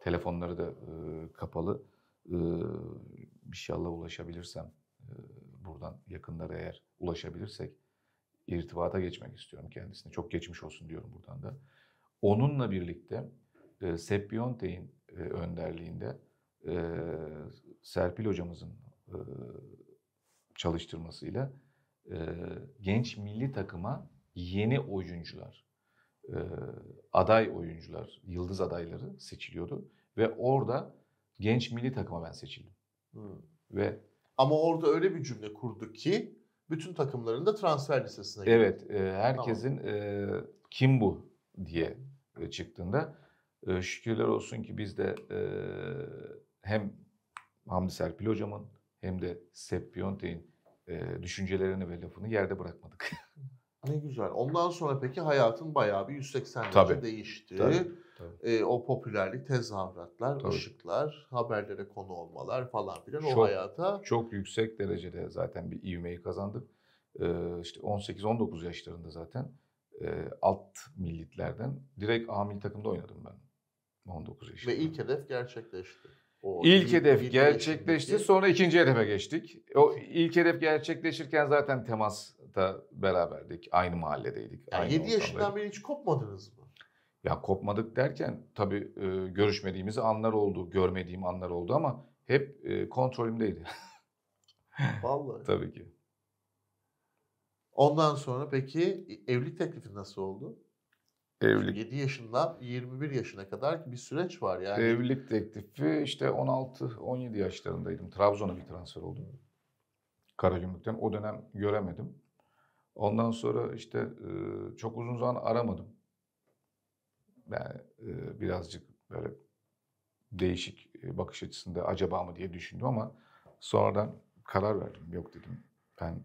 A: Telefonları da e, kapalı. E, inşallah ulaşabilirsem e, buradan yakınlara eğer ulaşabilirsek irtibata geçmek istiyorum kendisine. Çok geçmiş olsun diyorum buradan da. Onunla birlikte e, Sepp Biontek'in e, önderliğinde e, Serpil hocamızın e, çalıştırmasıyla e, genç milli takıma yeni oyuncular, e, aday oyuncular, yıldız adayları seçiliyordu. Ve orada genç milli takıma ben seçildim.
B: Hmm.
A: Ve
B: Ama orada öyle bir cümle kurduk ki bütün takımların da transfer listesine girdi.
A: evet, e, herkesin tamam. e, kim bu diye e, çıktığında e, şükürler olsun ki biz de e, hem Hamdi Serpil hocamın hem de Sepp Biontek'in e, düşüncelerini ve lafını yerde bırakmadık.
B: Ne güzel. Ondan sonra peki hayatın bayağı bir yüz seksen derece
A: Tabii.
B: değişti.
A: Tabii, tabii.
B: E, o popülerlik, tezahüratlar,
A: Tabii.
B: ışıklar, haberlere konu olmalar falan filan
A: Çok,
B: o hayata.
A: Çok yüksek derecede zaten bir ivmeyi kazandık. Ee, işte on sekiz on dokuz yaşlarında zaten e, alt millitlerden direkt A milli takımda oynadım ben. on dokuz yaşında.
B: Ve ilk hedef gerçekleşti. O
A: ilk
B: yedi,
A: hedef
B: yedi
A: gerçekleşti.
B: yaşındaki...
A: Sonra ikinci hedefe geçtik. O ilk hedef gerçekleşirken zaten temasta beraberdik. Aynı mahalledeydik.
B: Yani
A: aynı
B: yedi yaşından
A: ortamdaydık.
B: beri hiç kopmadınız mı?
A: Ya kopmadık derken tabii e, görüşmediğimiz anlar oldu, görmediğim anlar oldu ama hep e, kontrolümdeydi.
B: Vallahi.
A: Tabii ki.
B: Ondan sonra peki evlilik teklifi nasıl oldu?
A: Evlilik
B: yedi yaşından yirmi bir yaşına kadar bir süreç var yani.
A: Evlilik teklifi işte on altı on yedi yaşlarındaydım. Trabzon'a bir transfer oldum. Karagümrük'ten. O dönem göremedim. Ondan sonra işte e, çok uzun zaman aramadım. Yani e, birazcık böyle değişik e, bakış açısında acaba mı diye düşündüm ama sonradan karar verdim. Yok dedim. Ben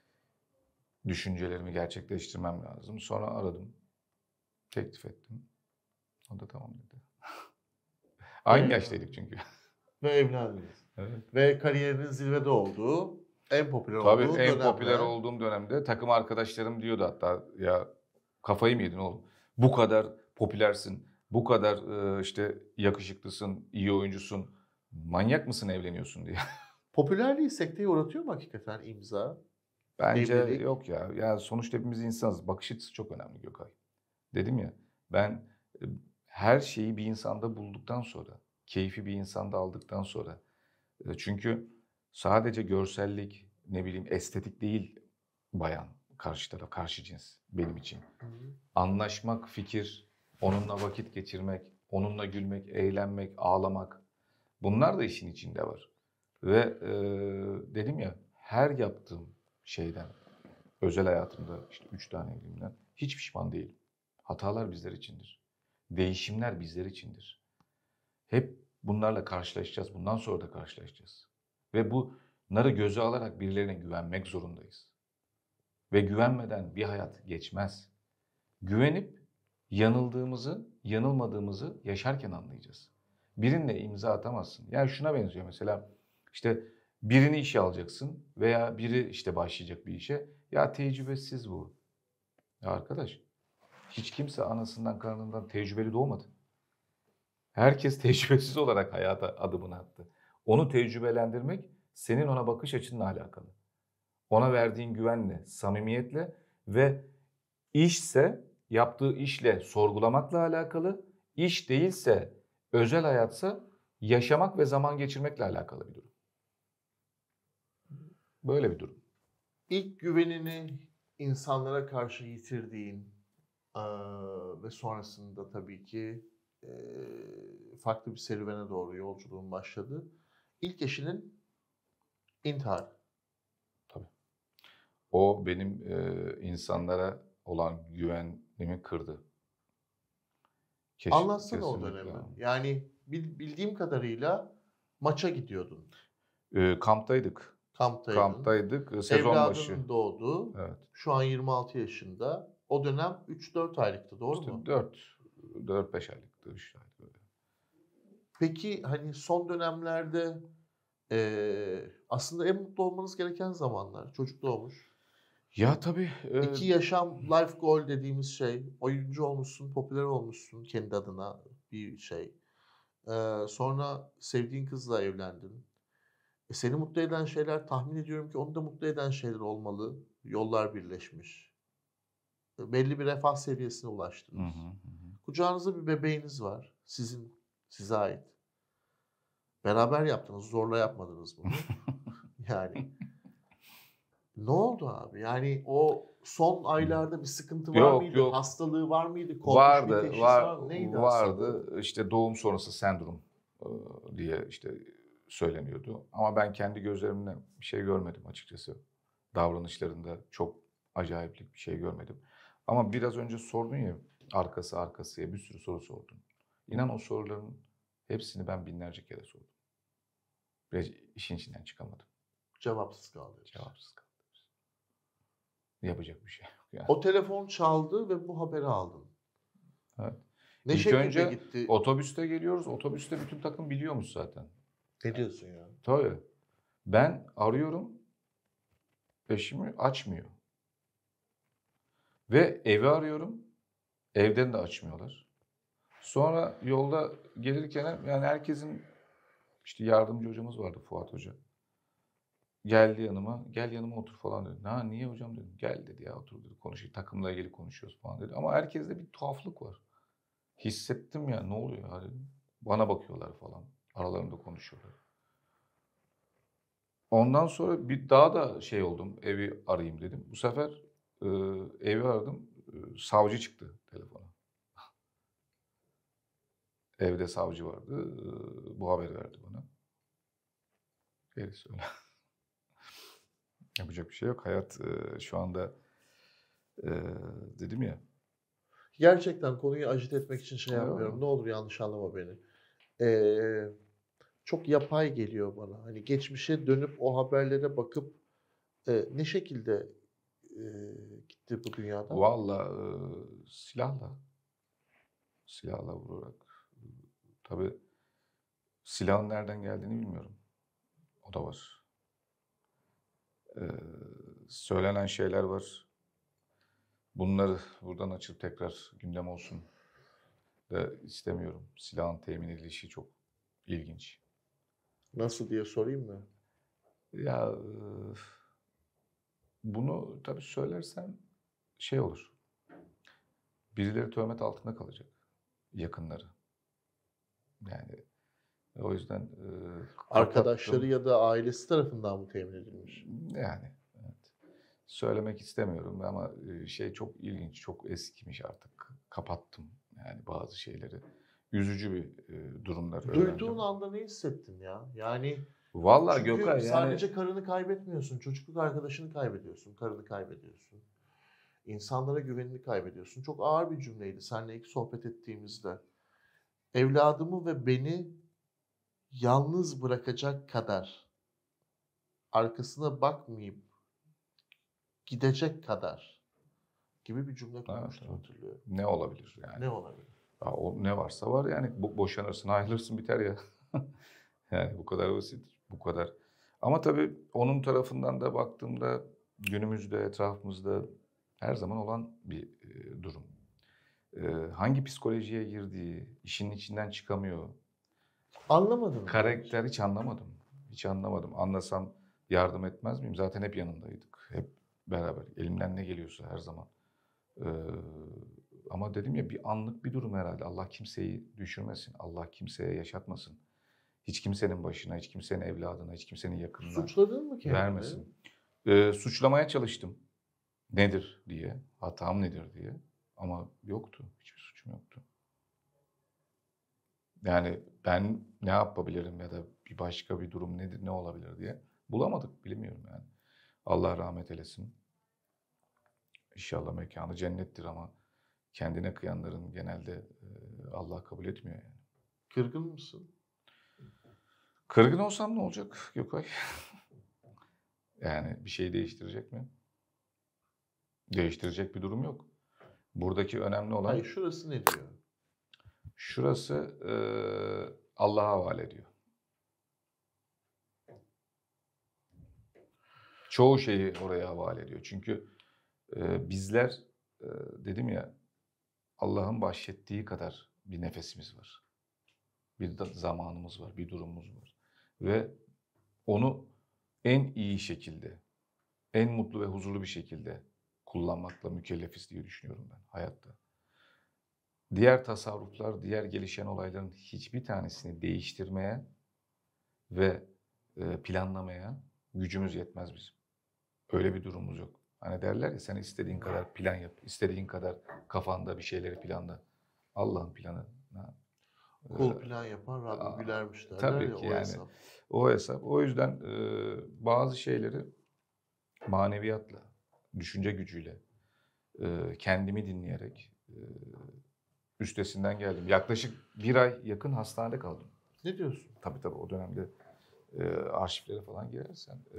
A: düşüncelerimi gerçekleştirmem lazım. Sonra aradım. Teklif ettim. O da tamam dedi. Aynı
B: Ve-
A: yaştaydık çünkü.
B: Ve evlendiniz.
A: Evet.
B: Ve kariyerinin zirvede olduğu, en popüler
A: Tabii
B: olduğu
A: en
B: dönemde.
A: popüler olduğum dönemde takım arkadaşlarım diyordu hatta ya kafayı mı yedin oğlum? Bu kadar popülersin, bu kadar e, işte yakışıklısın, iyi oyuncusun. Manyak mısın evleniyorsun diye.
B: Popülerliği sekteye uğratıyor mu hakikaten imza?
A: Bence
B: Evlilik.
A: yok ya. Ya sonuçta hepimiz insanız. Bakış açısı çok önemli Gökay. Dedim ya ben e, her şeyi bir insanda bulduktan sonra, keyfi bir insanda aldıktan sonra. E, çünkü sadece görsellik, ne bileyim estetik değil bayan, karşı taraf, karşı cins benim için.
B: Hı.
A: Anlaşmak, fikir, onunla vakit geçirmek, onunla gülmek, eğlenmek, ağlamak. Bunlar da işin içinde var. Ve e, dedim ya her yaptığım şeyden, özel hayatımda işte üç tane evliliğimden hiç pişman değilim. Hatalar bizler içindir. Değişimler bizler içindir. Hep bunlarla karşılaşacağız. Bundan sonra da karşılaşacağız. Ve bunları göze alarak birilerine güvenmek zorundayız. Ve güvenmeden bir hayat geçmez. Güvenip yanıldığımızı, yanılmadığımızı yaşarken anlayacağız. Birinle imza atamazsın. Yani şuna benziyor mesela işte birini işe alacaksın veya biri işte başlayacak bir işe. Ya tecrübesiz bu. Ya arkadaş hiç kimse anasından karnından tecrübeli doğmadı. Herkes tecrübesiz olarak hayata adımını attı. Onu tecrübelendirmek senin ona bakış açınla alakalı. Ona verdiğin güvenle, samimiyetle ve işse yaptığı işle sorgulamakla alakalı, iş değilse özel hayatsa yaşamak ve zaman geçirmekle alakalı bir durum. Böyle bir durum.
B: İlk güvenini insanlara karşı yitirdiğin eee, ve sonrasında tabii ki eee, farklı bir serüvene doğru yolculuğun başladı. İlk eşinin intihar.
A: Tabii. O benim e, insanlara olan güvenimi kırdı. Keş-
B: Anlatsana o
A: kesinlikle.
B: dönemi. Yani bil- bildiğim kadarıyla maça gidiyordun.
A: E, kamptaydık.
B: Kamptaydın.
A: Kamptaydık. e, Sezon
B: Evladın
A: başı.
B: doğdu.
A: Evet.
B: Şu an yirmi altı yaşında. O dönem üç dört aylıktı, doğru
A: İşte
B: mu?
A: dört, dört beş aylıktı, üç aylık böyle.
B: Peki hani son dönemlerde eee, aslında en mutlu olmanız gereken zamanlar. Çocuk doğmuş.
A: Ya tabii. e,
B: İki yaşam life goal dediğimiz şey. Oyuncu olmuşsun, popüler olmuşsun kendi adına bir şey. Ee, sonra sevdiğin kızla evlendin. E, seni mutlu eden şeyler tahmin ediyorum ki onu da mutlu eden şeyler olmalı. Yollar birleşmiş. E, belli bir refah seviyesine
A: Hı hı,
B: ulaştınız.
A: hı hı.
B: Kucağınızda bir bebeğiniz var. Sizin, size ait. Beraber yaptınız, zorla yapmadınız bunu. Yani ne oldu abi? Yani o son aylarda bir sıkıntı var
A: Yok
B: mıydı?
A: yok.
B: Hastalığı var mıydı? Korkunç bir
A: Vardı,
B: teşhis
A: var,
B: var mı? Neydi hastalığı?
A: vardı. İşte doğum sonrası sendrom e, diye işte söyleniyordu. Ama ben kendi gözlerimle bir şey görmedim açıkçası. Davranışlarında çok acayiplik bir şey görmedim. Ama biraz önce sordun ya arkası arkasıya bir sürü soru sordun. İnan o soruların hepsini ben binlerce kere sordum. Ve işin içinden çıkamadım.
B: Cevapsız kaldı.
A: Cevapsız kaldım. Yapacak bir şey yok yani.
B: O telefon çaldı ve bu haberi aldın.
A: Evet.
B: Ne
A: İlk
B: şekilde
A: önce
B: gitti?
A: otobüste geliyoruz. Otobüste bütün takım biliyormuş zaten.
B: Ne diyorsun ya?
A: Tabii. Ben arıyorum, eşimi açmıyor. Ve evi arıyorum, evden de açmıyorlar. Sonra yolda gelirken yani herkesin işte yardımcı hocamız vardı Fuat Hoca. Geldi yanıma, gel yanıma otur falan dedi. Ha niye hocam dedim. Gel dedi ya otur dedi konuşuyor. Takımla ilgili konuşuyoruz falan dedi. Ama herkeste bir tuhaflık var. Hissettim ya ne oluyor ya dedim. Bana bakıyorlar falan. Aralarında konuşuyorlar. Ondan sonra bir daha da şey oldum, evi arayayım dedim. Bu sefer e, evi aradım, e, savcı çıktı telefona. Evde savcı vardı, e, bu haberi verdi bana. Gerisi öyle. Yapacak bir şey yok. Hayat e, şu anda e, dedim ya.
B: Gerçekten konuyu ajit etmek için şey yapmıyorum.
A: Yok.
B: Ne olur yanlış anlama beni. Ee, çok yapay geliyor bana. Hani geçmişe dönüp o haberlere bakıp e, ne şekilde e, gitti bu dünyadan?
A: Vallahi e, silahla, silahla vurarak. Tabii silahın nereden geldiğini bilmiyorum. O da var. E, söylenen şeyler var. Bunları buradan açıp tekrar gündem olsun da istemiyorum. Silahın temin edilişi çok ilginç.
B: Nasıl diye sorayım mı?
A: Ya e, bunu tabii söylersem şey olur. Birileri töhmet altında kalacak. Yakınları. Yani o yüzden e,
B: Arkadaşları
A: kapattım.
B: ya da ailesi tarafından mı temin edilmiş?
A: Yani evet. Söylemek istemiyorum ama e, şey çok ilginç, çok eskimiş artık. Kapattım yani bazı şeyleri. Üzücü bir e, durumlar
B: Duyduğun
A: öğrendim.
B: anda ne hissettin ya? Yani
A: Vallahi
B: çünkü
A: Gökay yani
B: sadece karını kaybetmiyorsun, çocukluk arkadaşını kaybediyorsun, karını kaybediyorsun. İnsanlara güvenini kaybediyorsun. Çok ağır bir cümleydi seninle ilk sohbet ettiğimizde. Evladımı ve beni yalnız bırakacak kadar, arkasına bakmayıp gidecek kadar gibi bir cümle
A: evet,
B: kurmuştum
A: evet.
B: hatırlıyorum.
A: Ne olabilir yani?
B: Ne olabilir?
A: Ya o ne varsa var yani bo- boşanırsın, ayrılırsın biter ya. Yani bu kadar basit, bu kadar. Ama tabii onun tarafından da baktığımda günümüzde etrafımızda her zaman olan bir e, durum. E, hangi psikolojiye girdiği, işin içinden çıkamıyor.
B: Anlamadım mı hiç?
A: Karakter hiç anlamadım. Hiç anlamadım. Anlasam yardım etmez miyim? Zaten hep yanındaydık. Hep beraber. Elimden ne geliyorsa her zaman. Ee, ama dedim ya bir anlık bir durum herhalde. Allah kimseyi düşürmesin. Allah kimseye yaşatmasın. Hiç kimsenin başına, hiç kimsenin evladına, hiç kimsenin yakınına
B: Suçladın mı kendini?
A: vermesin. Ee, suçlamaya çalıştım. Nedir diye, hatam nedir diye. Ama yoktu. Hiçbir suçum yoktu. Yani ben ne yapabilirim ya da bir başka bir durum nedir, ne olabilir diye bulamadık, bilmiyorum yani. Allah rahmet eylesin. İnşallah mekanı cennettir ama kendine kıyanların genelde e, Allah kabul etmiyor yani.
B: Kırgın mısın?
A: Kırgın olsam ne olacak Gökay? Yani bir şey değiştirecek mi? Değiştirecek bir durum yok. Buradaki önemli olan
B: Hayır, şurası ne diyor?
A: şurası e, Allah'a havale ediyor. Çoğu şeyi oraya havale ediyor. Çünkü e, bizler e, dedim ya Allah'ın bahşettiği kadar bir nefesimiz var. bir da- zamanımız var, bir durumumuz var. Ve onu en iyi şekilde, en mutlu ve huzurlu bir şekilde kullanmakla mükellefiz diye düşünüyorum ben hayatta. Diğer tasarruflar, diğer gelişen olayların hiçbir tanesini değiştirmeye ve e, planlamaya gücümüz yetmez bizim. Öyle bir durumumuz yok. Hani derler ya, sen istediğin kadar plan yap, istediğin kadar kafanda bir şeyleri planla. Allah'ın planı. Ha, e,
B: Kul plan yapan Rabbi
A: aa,
B: gülermiş derler
A: tabii
B: ya,
A: ki
B: o
A: yani
B: hesap.
A: o hesap. O yüzden e, bazı şeyleri maneviyatla, düşünce gücüyle, e, kendimi dinleyerek e, üstesinden geldim. Yaklaşık bir ay yakın hastanede kaldım.
B: Ne diyorsun?
A: Tabii tabii o dönemde e, arşivlere falan girersen e,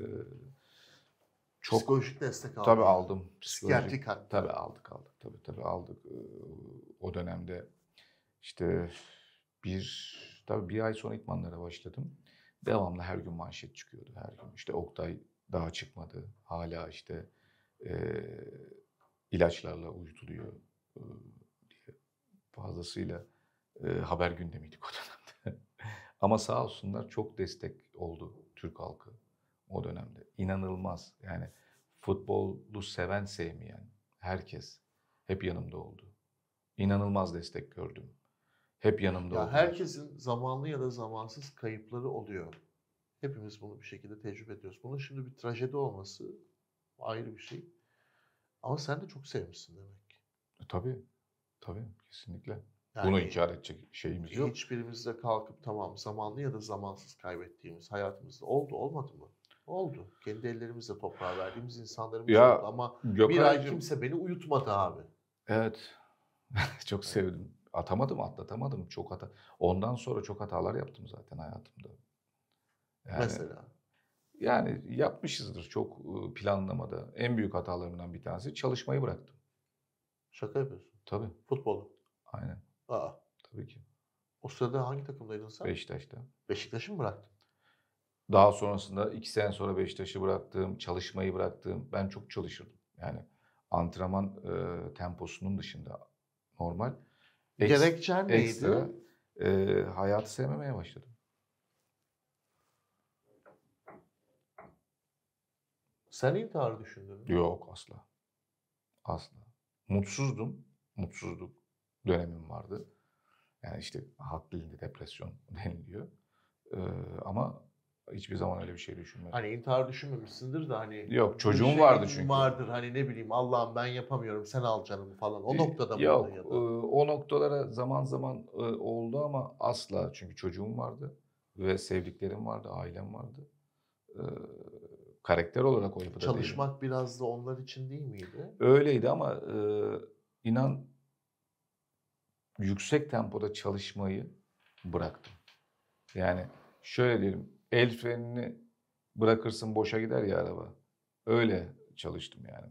A: çok
B: Psikolojik destek aldın
A: tabii
B: yani.
A: aldım. Psikolojik
B: Psikiyatrik hatta.
A: tabii aldık aldık tabii tabii aldık. E, o dönemde işte bir tabii bir ay sonra idmanlara başladım. Devamlı her gün manşet çıkıyordu her gün. İşte Oktay daha çıkmadı. Hala işte e, ilaçlarla uyutuluyor e, diye fazlasıyla e, haber gündemiydik o dönemde. Ama sağ olsunlar çok destek oldu Türk halkı o dönemde. İnanılmaz yani futbolu seven sevmeyen herkes hep yanımda oldu. İnanılmaz destek gördüm. Hep yanımda
B: Ya
A: oldular.
B: herkesin zamanlı ya da zamansız kayıpları oluyor. Hepimiz bunu bir şekilde tecrübe ediyoruz. Bunun şimdi bir trajedi olması ayrı bir şey. Ama sen de çok sevmişsin demek ki.
A: E, tabii, tabii kesinlikle. Bunu
B: Yani
A: inkar edecek şeyimiz yok.
B: hiçbirimiz de kalkıp tamam zamanlı ya da zamansız kaybettiğimiz hayatımızda oldu olmadı mı? Oldu. Kendi ellerimizle toprağa verdiğimiz insanlarımız
A: Ya
B: oldu ama bir ay
A: Gökay'cığım,
B: kimse beni uyutmadı abi.
A: evet çok sevdim. Atamadım, atlatamadım. Çok hata. Ondan sonra çok hatalar yaptım zaten hayatımda. Yani
B: Mesela.
A: yani yapmışızdır çok e, planlamada. En büyük hatalarımdan bir tanesi çalışmayı bıraktım.
B: Şaka yapıyorsun.
A: Tabii,
B: Futbolu.
A: aynen.
B: Aa.
A: Tabii ki.
B: O sırada hangi takımdaydın sen?
A: Beşiktaş'ta.
B: Beşiktaş'ı mı bıraktın?
A: Daha sonrasında iki sene sonra Beşiktaş'ı bıraktım, çalışmayı bıraktım. Ben çok çalışırdım. Yani antrenman e, temposunun dışında normal. Eks,
B: Gerekçen
A: ekstra
B: neydi?
A: e, hayatı sevmemeye başladım.
B: Sen intihar düşündün mü?
A: Yok asla. Asla. Mutsuzdum. Mutsuzluk dönemim vardı. Yani işte halk dilinde depresyon deniliyor. Ee, ama hiçbir zaman öyle bir şey düşünmedim.
B: Hani intihar düşünmemişsindir de hani
A: Yok
B: bir
A: çocuğum vardı
B: şeyin
A: çünkü.
B: vardır hani ne bileyim Allah'ım ben yapamıyorum sen al canımı falan. O noktada mıydın
A: Yok
B: ya
A: e,
B: da?
A: o noktalara zaman zaman e, oldu ama asla çünkü çocuğum vardı ve sevdiklerim vardı, ailem vardı. Ee, karakter olarak o yapıda değilim.
B: Çalışmak biraz da onlar için değil miydi?
A: Öyleydi ama e, inan yüksek tempoda çalışmayı bıraktım. Yani şöyle diyelim, el frenini bırakırsın boşa gider ya araba. Öyle çalıştım yani.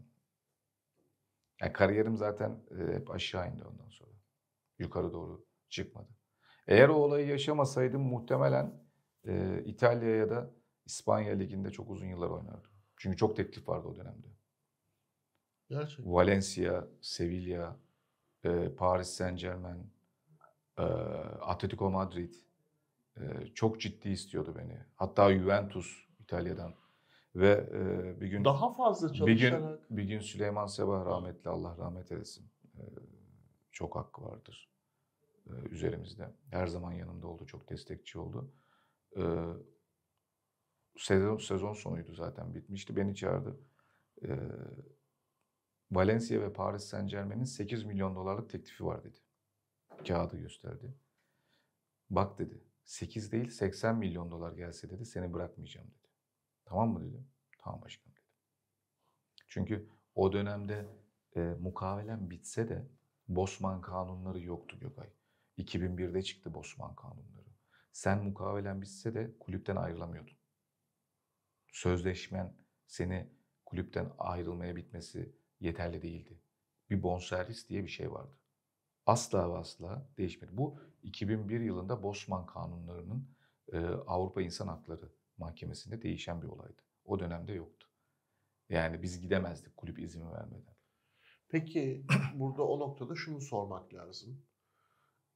A: Yani kariyerim zaten e, hep aşağı indi ondan sonra. Yukarı doğru çıkmadı. Eğer o olayı yaşamasaydım muhtemelen e, İtalya ya da İspanya Ligi'nde çok uzun yıllar oynardım. Çünkü çok teklif vardı o dönemde.
B: Gerçekten.
A: Valencia, Sevilla, e, Paris Saint-Germain, e, Atletico Madrid e, çok ciddi istiyordu beni. Hatta Juventus İtalya'dan ve e, bir gün
B: Daha fazla
A: bir gün
B: çalışarak
A: bir gün Süleyman Sebah rahmetli Allah rahmet eylesin. E, çok hakkı vardır e, üzerimizde. Her zaman yanımda oldu, çok destekçi oldu. E, sezon sezon sonuydu zaten bitmişti. Beni çağırdı. E, Valencia ve Paris Saint-Germain'in sekiz milyon dolarlık teklifi var dedi. Kağıdı gösterdi. Bak dedi, sekiz değil seksen milyon dolar gelse dedi, seni bırakmayacağım dedi. Tamam mı dedim. Tamam başkanım dedim. Çünkü o dönemde e, mukavelen bitse de Bosman kanunları yoktu Gökay. iki bin birde çıktı Bosman kanunları. Sen mukavelen bitse de kulüpten ayrılamıyordun. Sözleşmen seni kulüpten ayrılmaya bitmesi yeterli değildi. Bir bonservis diye bir şey vardı. Asla ve asla değişmedi. Bu iki bin bir yılında Bosman kanunlarının e, Avrupa İnsan Hakları Mahkemesi'nde değişen bir olaydı. O dönemde yoktu. Yani biz gidemezdik kulüp izin vermeden.
B: peki burada o noktada şunu sormak lazım.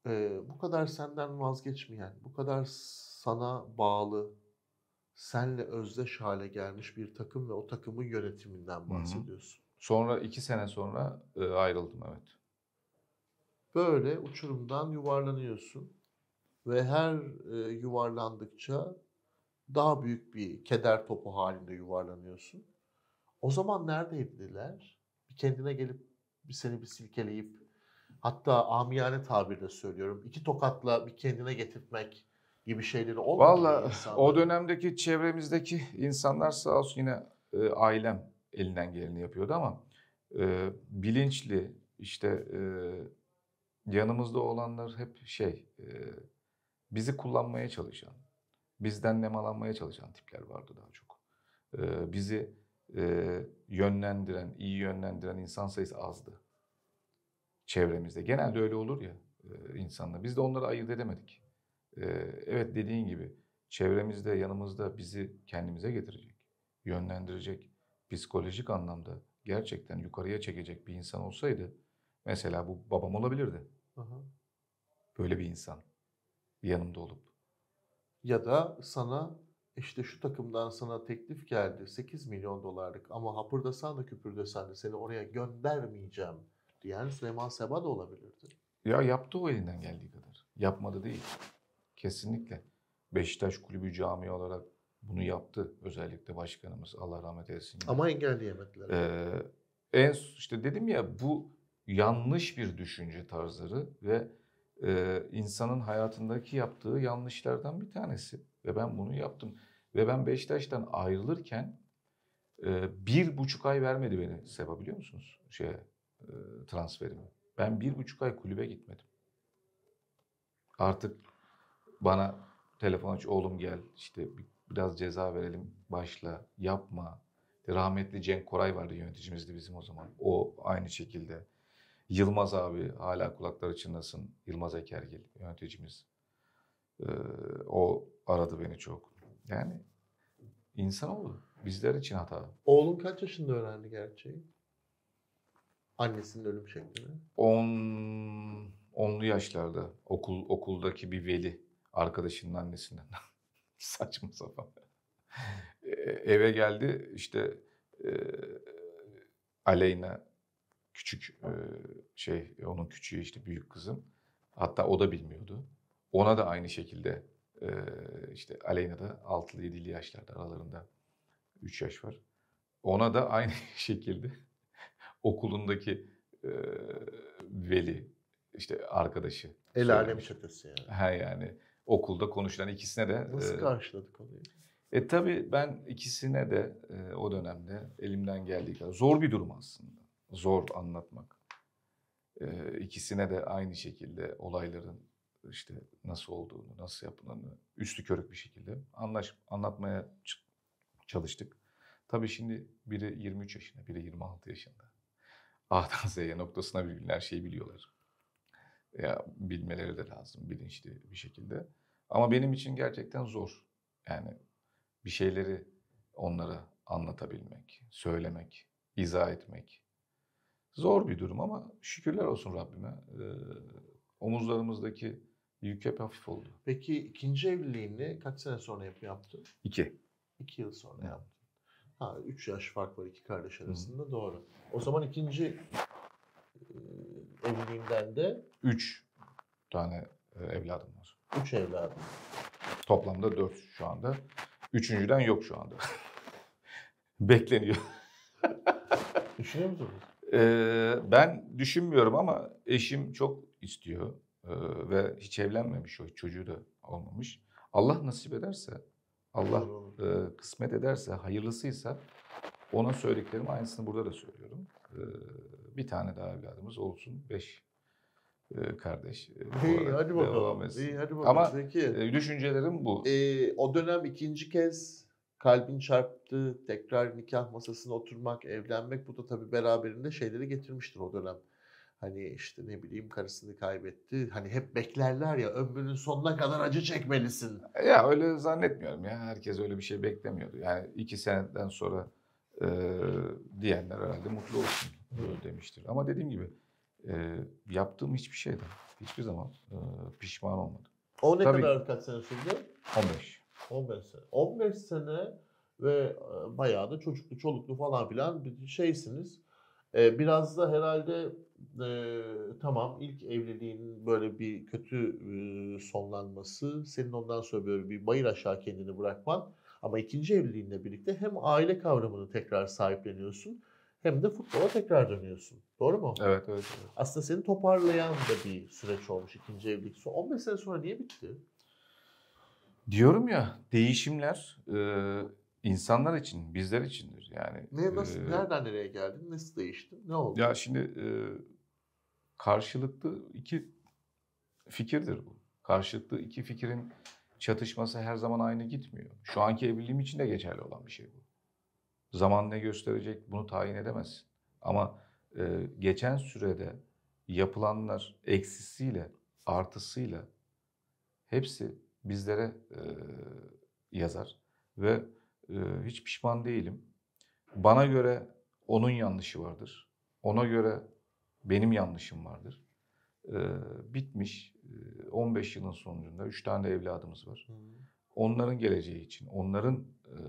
B: Eee, bu kadar senden vazgeçmeyen, bu kadar sana bağlı, senle özdeş hale gelmiş bir takım ve o takımın yönetiminden
A: Hı hı.
B: bahsediyorsun.
A: Sonra iki sene sonra, eee, ayrıldım, evet.
B: Böyle uçurumdan yuvarlanıyorsun ve her, eee, yuvarlandıkça daha büyük bir keder topu halinde yuvarlanıyorsun. O zaman neredeydiler? Bir kendine gelip bir seni bir silkeleyip hatta amiyane tabirle söylüyorum, iki tokatla bir kendine getirtmek gibi şeyleri olmadı mı
A: Valla o
B: insanların?
A: dönemdeki çevremizdeki insanlar sağ olsun yine, eee, ailem elinden geleni yapıyordu ama, eee, bilinçli, işte, eee, yanımızda olanlar hep şey, eee, bizi kullanmaya çalışan, bizden nemalanmaya çalışan tipler vardı daha çok. Eee, bizi, eee, yönlendiren, iyi yönlendiren insan sayısı azdı çevremizde. Genelde öyle olur ya, eee, insanlar. Biz de onları ayırt edemedik. Eee, evet, dediğin gibi çevremizde, yanımızda bizi kendimize getirecek, yönlendirecek, psikolojik anlamda gerçekten yukarıya çekecek bir insan olsaydı mesela bu babam olabilirdi.
B: Hı hı.
A: Böyle bir insan yanımda olup.
B: Ya da sana işte şu takımdan sana teklif geldi sekiz milyon dolarlık ama hapırdasan da küpürdesen de seni oraya göndermeyeceğim diyen Süleyman Seba da olabilirdi.
A: Ya yaptı o elinden geldiği kadar. Yapmadı değil. Kesinlikle. Beşiktaş Kulübü camia olarak bunu yaptı. Özellikle başkanımız Allah rahmet eylesin yine.
B: Ama engelleyemediler.
A: Eee, en işte dedim ya bu yanlış bir düşünce tarzları ve eee, insanın hayatındaki yaptığı yanlışlardan bir tanesi. Ve ben bunu yaptım. Ve ben Beşiktaş'tan ayrılırken eee, bir buçuk ay vermedi beni Seba, biliyor musunuz? Şeye, eee, transferimi. Ben bir buçuk ay kulübe gitmedim. Artık bana telefon aç, oğlum gel işte bir- biraz ceza verelim, başla, yapma. Rahmetli Cenk Koray vardı, yöneticimizdi bizim o zaman. O aynı şekilde. Yılmaz abi hala kulakları çınlasın. Yılmaz Ekergil yöneticimiz. Ee, o aradı beni çok. Yani insanoğlu bizler için hata.
B: Oğlun kaç yaşında öğrendi gerçeği? Annesinin ölüm şeklini.
A: On, onlu yaşlarda okul okuldaki bir veli arkadaşının annesinden. Saçma sapan. E, eve geldi işte, e, Aleyna küçük, e, şey onun küçüğü işte büyük kızım. Hatta o da bilmiyordu. Ona da aynı şekilde, e, işte Aleyna da altılı yedili yaşlarda, aralarında üç yaş var. Ona da aynı şekilde okulundaki, e, veli işte arkadaşı
B: El alem
A: söylemiş.
B: çetesi yani.
A: Ha yani okulda konuşulan ikisine de,
B: Nasıl
A: e,
B: karşıladık onu?
A: E tabii ben ikisine de e, o dönemde elimden geldiği kadar zor bir durum aslında. Zor anlatmak. E, ikisine de aynı şekilde olayların işte nasıl olduğunu, nasıl yapıldığını üstü körük bir şekilde anlaş, anlatmaya ç- çalıştık. Tabii şimdi biri yirmi üç yaşında, biri yirmi altı yaşında. A'dan Z'ye noktasına virgülüne her şeyi biliyorlar. Ya bilmeleri de lazım bilinçli bir şekilde. Ama benim için gerçekten zor. Yani bir şeyleri onlara anlatabilmek, söylemek, izah etmek. Zor bir durum ama şükürler olsun Rabbime. Ee, omuzlarımızdaki yük hep hafif oldu.
B: Peki ikinci evliliğini kaç sene sonra yap- yaptın?
A: İki.
B: İki yıl sonra
A: Hı.
B: yaptın. Ha, üç yaş fark var iki kardeş
A: Hı.
B: arasında, doğru. O zaman ikinci e, evliliğinden de
A: Üç tane e, evladım var.
B: üç evladım.
A: Toplamda dört şu anda. Üçüncüden yok şu anda. Bekleniyor.
B: Düşünüyor musunuz?
A: Ee, ben düşünmüyorum ama eşim çok istiyor. Ee, ve hiç evlenmemiş, o çocuğu da olmamış. Allah nasip ederse, Allah
B: Olur, olur.
A: e, kısmet ederse, hayırlısıysa ona söylediklerim aynısını burada da söylüyorum. Ee, bir tane daha evladımız olsun, beş e, kardeş e,
B: İyi,
A: olarak
B: hadi
A: devam
B: bakalım.
A: etsin.
B: İyi, hadi bakalım.
A: Ama
B: Peki.
A: e, düşüncelerim bu.
B: Ee, o dönem ikinci kez kalbin çarptı, tekrar nikah masasına oturmak, evlenmek, bu da tabii beraberinde şeyleri getirmiştir o dönem. Hani işte ne bileyim karısını kaybetti. Hani hep beklerler ya, ömrünün sonuna kadar acı çekmelisin.
A: Ya öyle zannetmiyorum ya. Herkes öyle bir şey beklemiyordu. Yani iki seneden sonra e, diyenler herhalde mutlu olsun e, demiştir. Ama dediğim gibi e, yaptığım hiçbir şeyden Hiçbir zaman e, pişman olmadım.
B: O ne
A: Tabii.
B: kadar kaç sene sürdü?
A: on beş.
B: on beş sene. on beş sene ve e, bayağı da çocuklu, çoluklu falan filan bir şeysiniz. E, biraz da herhalde e, tamam ilk evliliğin böyle bir kötü e, sonlanması, senin ondan sonra böyle bir bayır aşağı kendini bırakman. Ama ikinci evliliğinle birlikte hem aile kavramını tekrar sahipleniyorsun hem de futbola tekrar dönüyorsun. Doğru mu?
A: Evet, evet, evet.
B: Aslında seni toparlayan da bir süreç olmuş ikinci evlilik. on beş sene sonra niye bitti?
A: Diyorum ya, değişimler e, insanlar için, bizler içindir. Yani
B: Ne, nasıl,
A: e,
B: nereden nereye geldin? Nasıl değiştin? Ne oldu?
A: ya şimdi e, karşılıklı iki fikirdir bu. Karşılıklı iki fikrin çatışması her zaman aynı gitmiyor. Şu anki evliliğim için de geçerli olan bir şey bu. Zaman ne gösterecek bunu tayin edemezsin. Ama e, geçen sürede yapılanlar eksisiyle, artısıyla hepsi bizlere e, yazar. Ve e, hiç pişman değilim. Bana göre onun yanlışı vardır. Ona göre benim yanlışım vardır. E, bitmiş e, on beş yılın sonucunda üç tane de evladımız var.
B: Hı.
A: Onların geleceği için, onların e,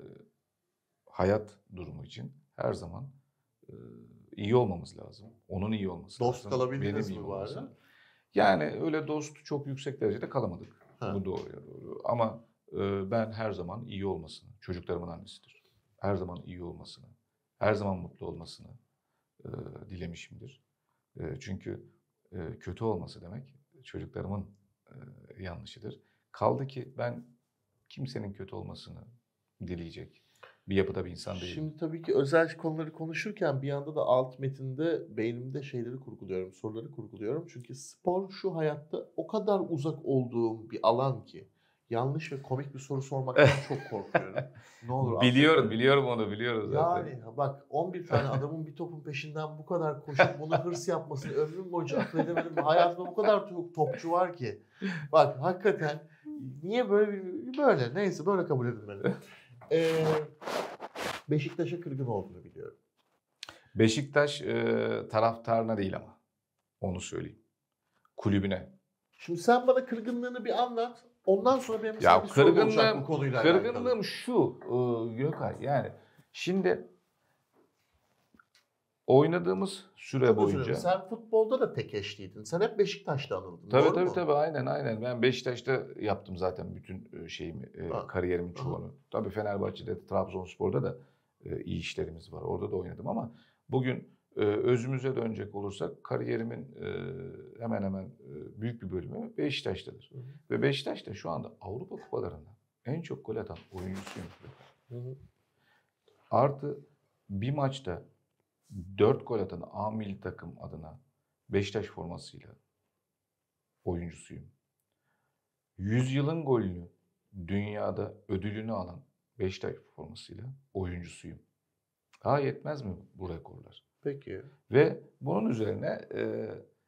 A: hayat durumu için her zaman e, iyi olmamız lazım. Onun iyi olması
B: Dost
A: lazım.
B: kalabildiniz
A: Benim iyi
B: mi bari?
A: olması. Yani öyle dost çok yüksek derecede kalamadık.
B: Ha.
A: Bu doğruya doğru. Ama e, ben her zaman iyi olmasını, çocuklarımın annesidir. Her zaman iyi olmasını, her zaman mutlu olmasını e, dilemişimdir. E, çünkü e, kötü olması demek çocuklarımın e, yanlışıdır. Kaldı ki ben kimsenin kötü olmasını dileyecek bir yapıda bir insan değilim.
B: Şimdi tabii ki özel konuları konuşurken bir yanda da alt metinde beynimde şeyleri kurguluyorum, soruları kurguluyorum. Çünkü spor şu hayatta o kadar uzak olduğum bir alan ki yanlış ve komik bir soru sormaktan çok korkuyorum. Ne olur
A: Biliyorum,
B: affet beni.
A: biliyorum onu, biliyoruz zaten.
B: Yani bak on bir tane adamın bir topun peşinden bu kadar koşup bunu hırs yapmasını ömrüm boyunca akıl edemedim. Hayatımda bu kadar çok topçu var ki. Bak hakikaten niye böyle bir, böyle neyse böyle kabul edin beni. Ee, Beşiktaş'a kırgın olduğunu biliyorum.
A: Beşiktaş e, taraftarına değil ama. Onu söyleyeyim. Kulübüne.
B: Şimdi sen bana kırgınlığını bir anlat. Ondan sonra benim sana
A: Ya
B: bir sorum olacak bu
A: kırgınlığım,
B: konuyla alakalı.
A: kırgınlığım şu e, Gökay. Yani şimdi oynadığımız süre
B: Çok özür
A: boyunca.
B: dilerim. Sen futbolda da tek eşliydin. Sen hep Beşiktaş'ta anıldın.
A: Tabii
B: doğru
A: tabii
B: mu?
A: tabii aynen aynen. Ben Beşiktaş'ta yaptım zaten bütün e, şeyimi, e,
B: Ha.
A: kariyerimin çoğunu. Tabii Fenerbahçe'de, Trabzonspor'da da e, iyi işlerimiz var. Orada da oynadım ama bugün e, özümüze dönecek olursak kariyerimin e, hemen hemen e, büyük bir bölümü Beşiktaş'tadır.
B: Hı hı.
A: Ve Beşiktaş da şu anda Avrupa kupalarında en çok gol atan oyuncusuyum.
B: Hı hı.
A: Artı bir maçta dört gol atan A milli takım adına Beşiktaş formasıyla oyuncusuyum. Yüzyılın golünü dünyada ödülünü alan Beşiktaş formasıyla oyuncusuyum. Daha yetmez mi bu rekorlar?
B: Peki.
A: Ve bunun üzerine e,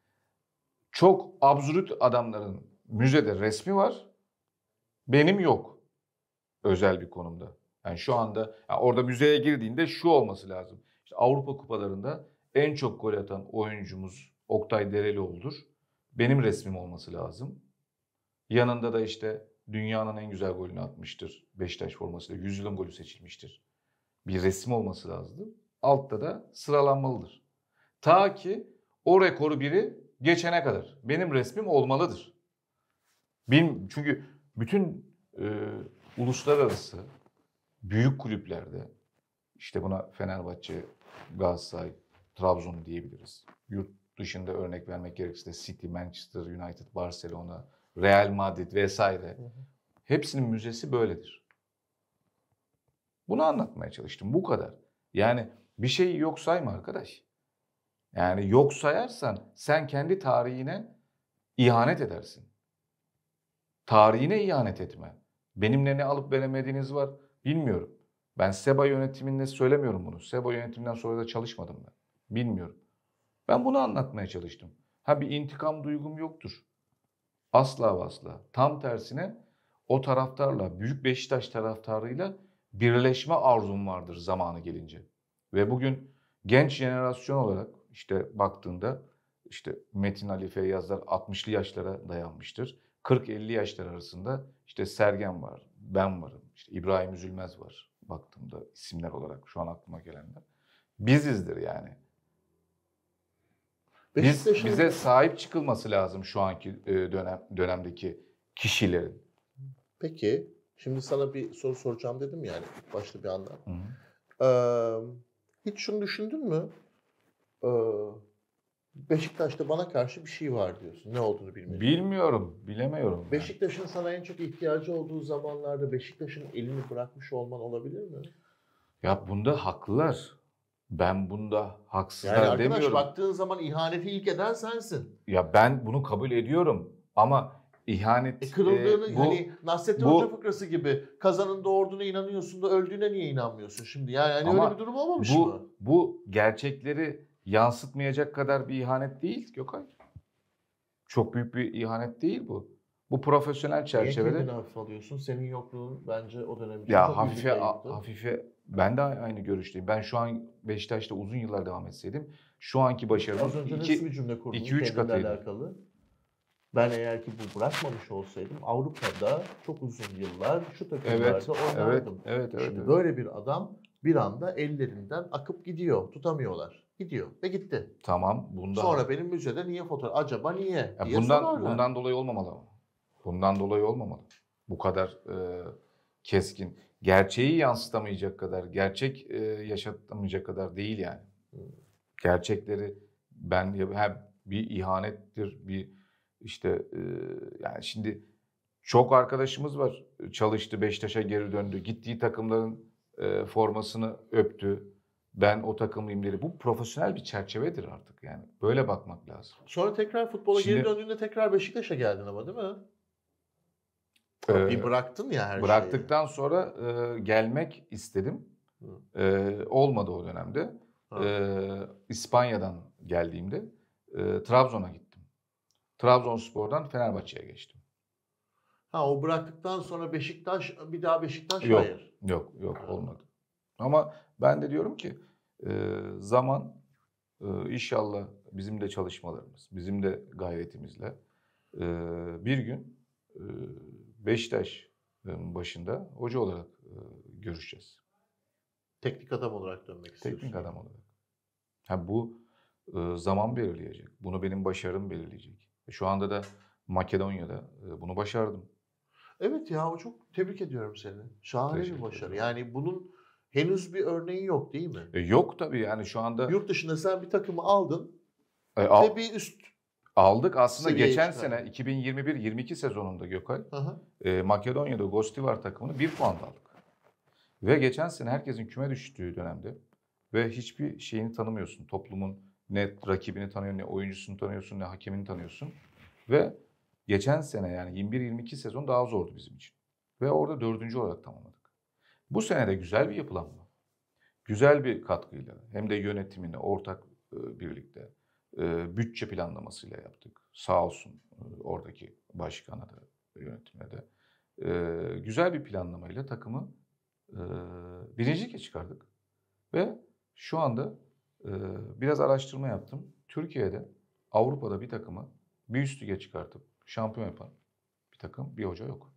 A: çok absürt adamların müzede resmi var. Benim yok. Özel bir konumda. Yani şu anda yani orada müzeye girdiğinde şu olması lazım. İşte Avrupa kupalarında en çok gol atan oyuncumuz Oktay Derelioğlu'dur. Benim resmim olması lazım. Yanında da işte dünyanın en güzel golünü atmıştır. Beşiktaş formasıyla yüzyılın golü seçilmiştir. Bir resim olması lazım. Altta da sıralanmalıdır. Ta ki o rekoru biri geçene kadar benim resmim olmalıdır. Benim, çünkü bütün e, uluslararası büyük kulüplerde işte buna Fenerbahçe, Galatasaray, Trabzon diyebiliriz. Yurt dışında örnek vermek gerekirse City, Manchester United, Barcelona, Real Madrid vesaire.
B: Hı hı.
A: Hepsinin müzesi böyledir. Bunu anlatmaya çalıştım. Bu kadar. Yani bir şeyi yok sayma arkadaş. Yani yok sayarsan sen kendi tarihine ihanet edersin. Tarihine ihanet etme. Benimle ne alıp veremediğiniz var bilmiyorum. Ben SEBA yönetiminde söylemiyorum bunu. SEBA yönetiminden sonra da çalışmadım ben. Bilmiyorum. Ben bunu anlatmaya çalıştım. Ha bir intikam duygum yoktur. Asla ve asla. Tam tersine o taraftarla, Büyük Beşiktaş taraftarıyla birleşme arzum vardır zamanı gelince. Ve bugün genç jenerasyon olarak işte baktığında işte Metin Ali Feyyazlar altmışlı yaşlara dayanmıştır. kırk elli yaşlar arasında işte Sergen var, ben varım, işte İbrahim Üzülmez var baktığımda isimler olarak şu an aklıma gelenler. Bizizdir yani. Biz,
B: Beşiktaş'ın
A: bize sahip çıkılması lazım şu anki e, dönem dönemdeki kişilerin.
B: Peki, şimdi sana bir soru soracağım dedim yani ilk başta bir anda.
A: Hı hı.
B: Ee, hiç şunu düşündün mü? Ee, Beşiktaş'ta bana karşı bir şey var diyorsun. Ne olduğunu bilmiyorum.
A: Bilmiyorum, bilemiyorum. yani.
B: Beşiktaş'ın sana en çok ihtiyacı olduğu zamanlarda Beşiktaş'ın elini bırakmış olman olabilir mi?
A: Ya bunda haklılar. Ben bunda haksızlar
B: Yani arkadaş
A: demiyorum.
B: baktığın zaman ihaneti ilk eden sensin.
A: Ya ben bunu kabul ediyorum ama ihanet
B: E kırıldığını
A: e, bu
B: hani Nasrettin
A: bu-
B: Hoca fıkrası gibi kazanın doğurduğuna inanıyorsun da öldüğüne niye inanmıyorsun şimdi? Yani hani
A: Ama
B: öyle bir durum olmamış
A: bu
B: mı?
A: bu gerçekleri yansıtmayacak kadar bir ihanet değil Gökay. Çok büyük bir ihanet değil bu. Bu profesyonel
B: Niye
A: çerçevede
B: kendini hafife alıyorsun? Senin yokluğun bence o dönem için
A: ya
B: çok büyük bir
A: hafife
B: kayıptı.
A: hafife ben de aynı görüşteyim. Ben şu an Beşiktaş'ta uzun yıllar devam etseydim şu anki başarımın
B: Az önce nasıl
A: iki
B: bir cümle kurdun
A: iki üç
B: kendinle
A: katıydı.
B: alakalı? Ben eğer ki bu bırakmamış olsaydım Avrupa'da çok uzun yıllar şu takımlarda
A: Evet, evet,
B: oynardım.
A: evet, evet.
B: Şimdi
A: evet.
B: böyle bir adam bir anda ellerinden akıp gidiyor. Tutamıyorlar. Gidiyor ve gitti.
A: Tamam, bunda
B: Sonra benim müzede niye fotoğraf? Acaba niye?
A: ya
B: diye
A: bundan
B: sorarlar.
A: bundan dolayı olmamalı ama. Bundan dolayı olmamalı. Bu kadar e, keskin, gerçeği yansıtamayacak kadar, gerçek e, yaşatamayacak kadar değil yani. Gerçekleri ben hem bir ihanettir, bir işte e, yani şimdi çok arkadaşımız var. Çalıştı, Beşiktaş'a geri döndü. Gittiği takımların e, formasını öptü. Ben o takımlıyım dedi. Bu profesyonel bir çerçevedir artık yani. Böyle bakmak lazım.
B: Sonra tekrar futbola
A: Şimdi-
B: geri döndüğünde tekrar Beşiktaş'a geldin ama değil mi?
A: Ee,
B: bir bıraktın ya her
A: Bıraktıktan sonra e, gelmek istedim.
B: şeyi.
A: E, olmadı o dönemde.
B: Ha.
A: E, İspanya'dan geldiğimde e, Trabzon'a gittim. Trabzonspor'dan Fenerbahçe'ye geçtim.
B: Ha o bıraktıktan sonra Beşiktaş bir daha Beşiktaş
A: Yok,
B: hayır.
A: yok, yok
B: Ha.
A: olmadı. Ama ben de diyorum ki e, zaman e, inşallah bizim de çalışmalarımız, bizim de gayretimizle e, bir gün e, Beşiktaş'ın başında hoca olarak e, görüşeceğiz.
B: Teknik adam olarak dönmek istiyorsun.
A: Teknik adam olarak. Ha, bu e, zaman belirleyecek. Bunu benim başarım belirleyecek. Şu anda da Makedonya'da e, bunu başardım.
B: Evet ya o çok tebrik ediyorum seni. Şahane
A: Teşekkür
B: bir başarı.
A: ederim.
B: Yani bunun henüz bir örneği yok değil mi?
A: E, yok tabii yani şu anda
B: Yurt dışında sen bir takımı aldın
A: e, al-
B: ve bir üst.
A: aldık. Aslında
B: seviyeye
A: geçen
B: çıkardın.
A: sene iki bin yirmi bir yirmi iki sezonunda Gökay
B: Hı hı.
A: e, Makedonya'da Gostivar takımını bir puan aldık. Ve geçen sene herkesin küme düştüğü dönemde ve hiçbir şeyini tanımıyorsun. Toplumun ne rakibini tanıyor, ne oyuncusunu tanıyorsun, ne hakemini tanıyorsun. Ve geçen sene yani yirmi bir yirmi iki sezon daha zordu bizim için. Ve orada dördüncü olarak tamamladık. Bu sene de güzel bir yapılanma. Güzel bir katkıyla hem de yönetimini ortak e, birlikte e, bütçe planlamasıyla yaptık. Sağ olsun e, oradaki başkana da yönetimine de. E, güzel bir planlamayla takımı e, birinci lige çıkardık. Ve şu anda e, biraz araştırma yaptım. Türkiye'de, Avrupa'da bir takımı bir üst lige çıkartıp şampiyon yapan bir takım, bir hoca yok.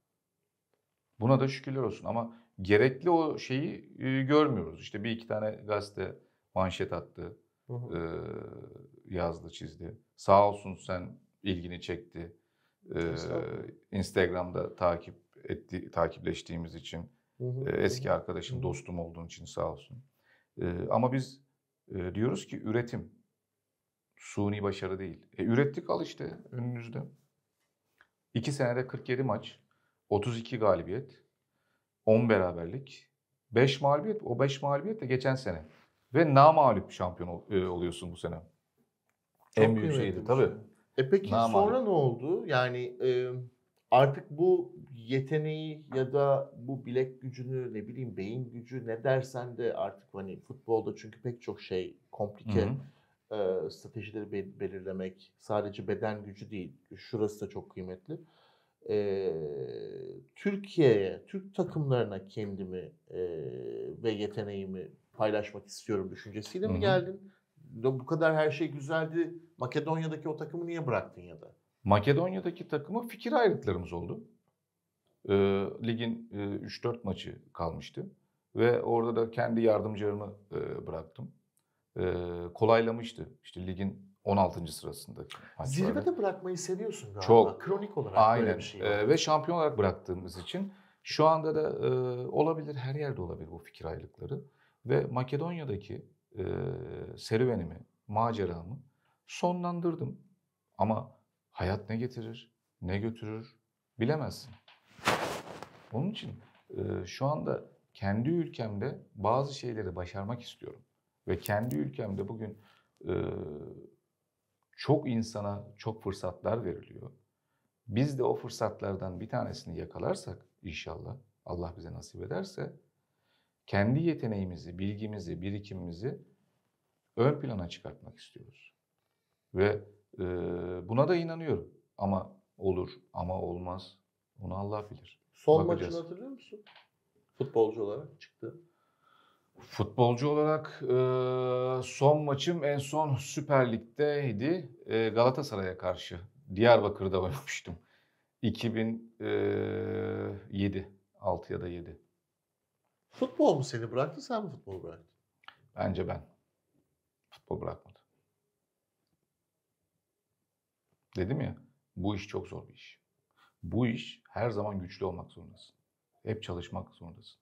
A: Buna da şükürler olsun ama gerekli o şeyi e, görmüyoruz. İşte bir iki tane gazete manşet attı,
B: Hı hı.
A: e, yazdı, çizdi. Sağ olsun sen ilgini çekti. E,
B: Estağfurullah.
A: Instagram'da takip etti, takipleştiğimiz için.
B: Hı hı.
A: E, eski arkadaşım,
B: Hı hı.
A: dostum olduğun için sağ olsun. E, ama biz e, diyoruz ki üretim, suni başarı değil. E, ürettik al işte önünüzde. İki senede kırk yedi maç, otuz iki galibiyet, on beraberlik, beş mağlubiyet. O beş mağlubiyet de geçen sene. Ve namağlup şampiyon ol- e, oluyorsun bu sene.
B: Çok
A: En büyük
B: kıymetli
A: şeydi
B: bir
A: tabii.
B: şey. E peki
A: Namağlup.
B: sonra ne oldu? Yani e, artık bu yeteneği ya da bu bilek gücünü ne bileyim beyin gücü ne dersen de artık hani futbolda çünkü pek çok şey komplike
A: Hı hı.
B: e, stratejileri be- belirlemek sadece beden gücü değil. Şurası da çok kıymetli. E, Türkiye'ye, Türk takımlarına kendimi e, ve yeteneğimi paylaşmak istiyorum düşüncesiyle
A: Hı
B: mi
A: hı.
B: geldin? Bu kadar her şey güzeldi. Makedonya'daki o takımı niye bıraktın ya da?
A: Makedonya'daki takımı fikir ayrılıklarımız oldu. Ee, ligin e, üç dört maçı kalmıştı. Ve orada da kendi yardımcılarımı e, bıraktım. E, kolaylamıştı. İşte ligin on altıncı sırasındaki maçlarda.
B: Zirvede bırakmayı seviyorsun galiba.
A: Çok.
B: Kronik olarak
A: Aynen.
B: böyle bir şey var.
A: E, ve şampiyon olarak bıraktığımız için şu anda da e, olabilir, her yerde olabilir bu fikir ayrılıkları. Ve Makedonya'daki e, serüvenimi, maceramı sonlandırdım. Ama hayat ne getirir, ne götürür bilemezsin. Onun için e, şu anda kendi ülkemde bazı şeyleri başarmak istiyorum. Ve kendi ülkemde bugün e, çok insana çok fırsatlar veriliyor. Biz de o fırsatlardan bir tanesini yakalarsak inşallah, Allah bize nasip ederse, kendi yeteneğimizi, bilgimizi, birikimimizi ön plana çıkartmak istiyoruz. Ve e, buna da inanıyorum. Ama olur, ama olmaz. Onu Allah bilir.
B: Son
A: Bakacağız.
B: maçını hatırlıyor musun? Futbolcu olarak çıktı.
A: Futbolcu olarak e, son maçım en son Süper Lig'deydi. E, Galatasaray'a karşı. Diyarbakır'da oynamıştım. iki bin yedi. altı ya da yedi.
B: Futbol mu seni bıraktı, sen mi futbolu bıraktın?
A: Bence ben. Futbol bırakmadı. Dedim ya, bu iş çok zor bir iş. Bu iş her zaman güçlü olmak zorundasın. Hep çalışmak zorundasın.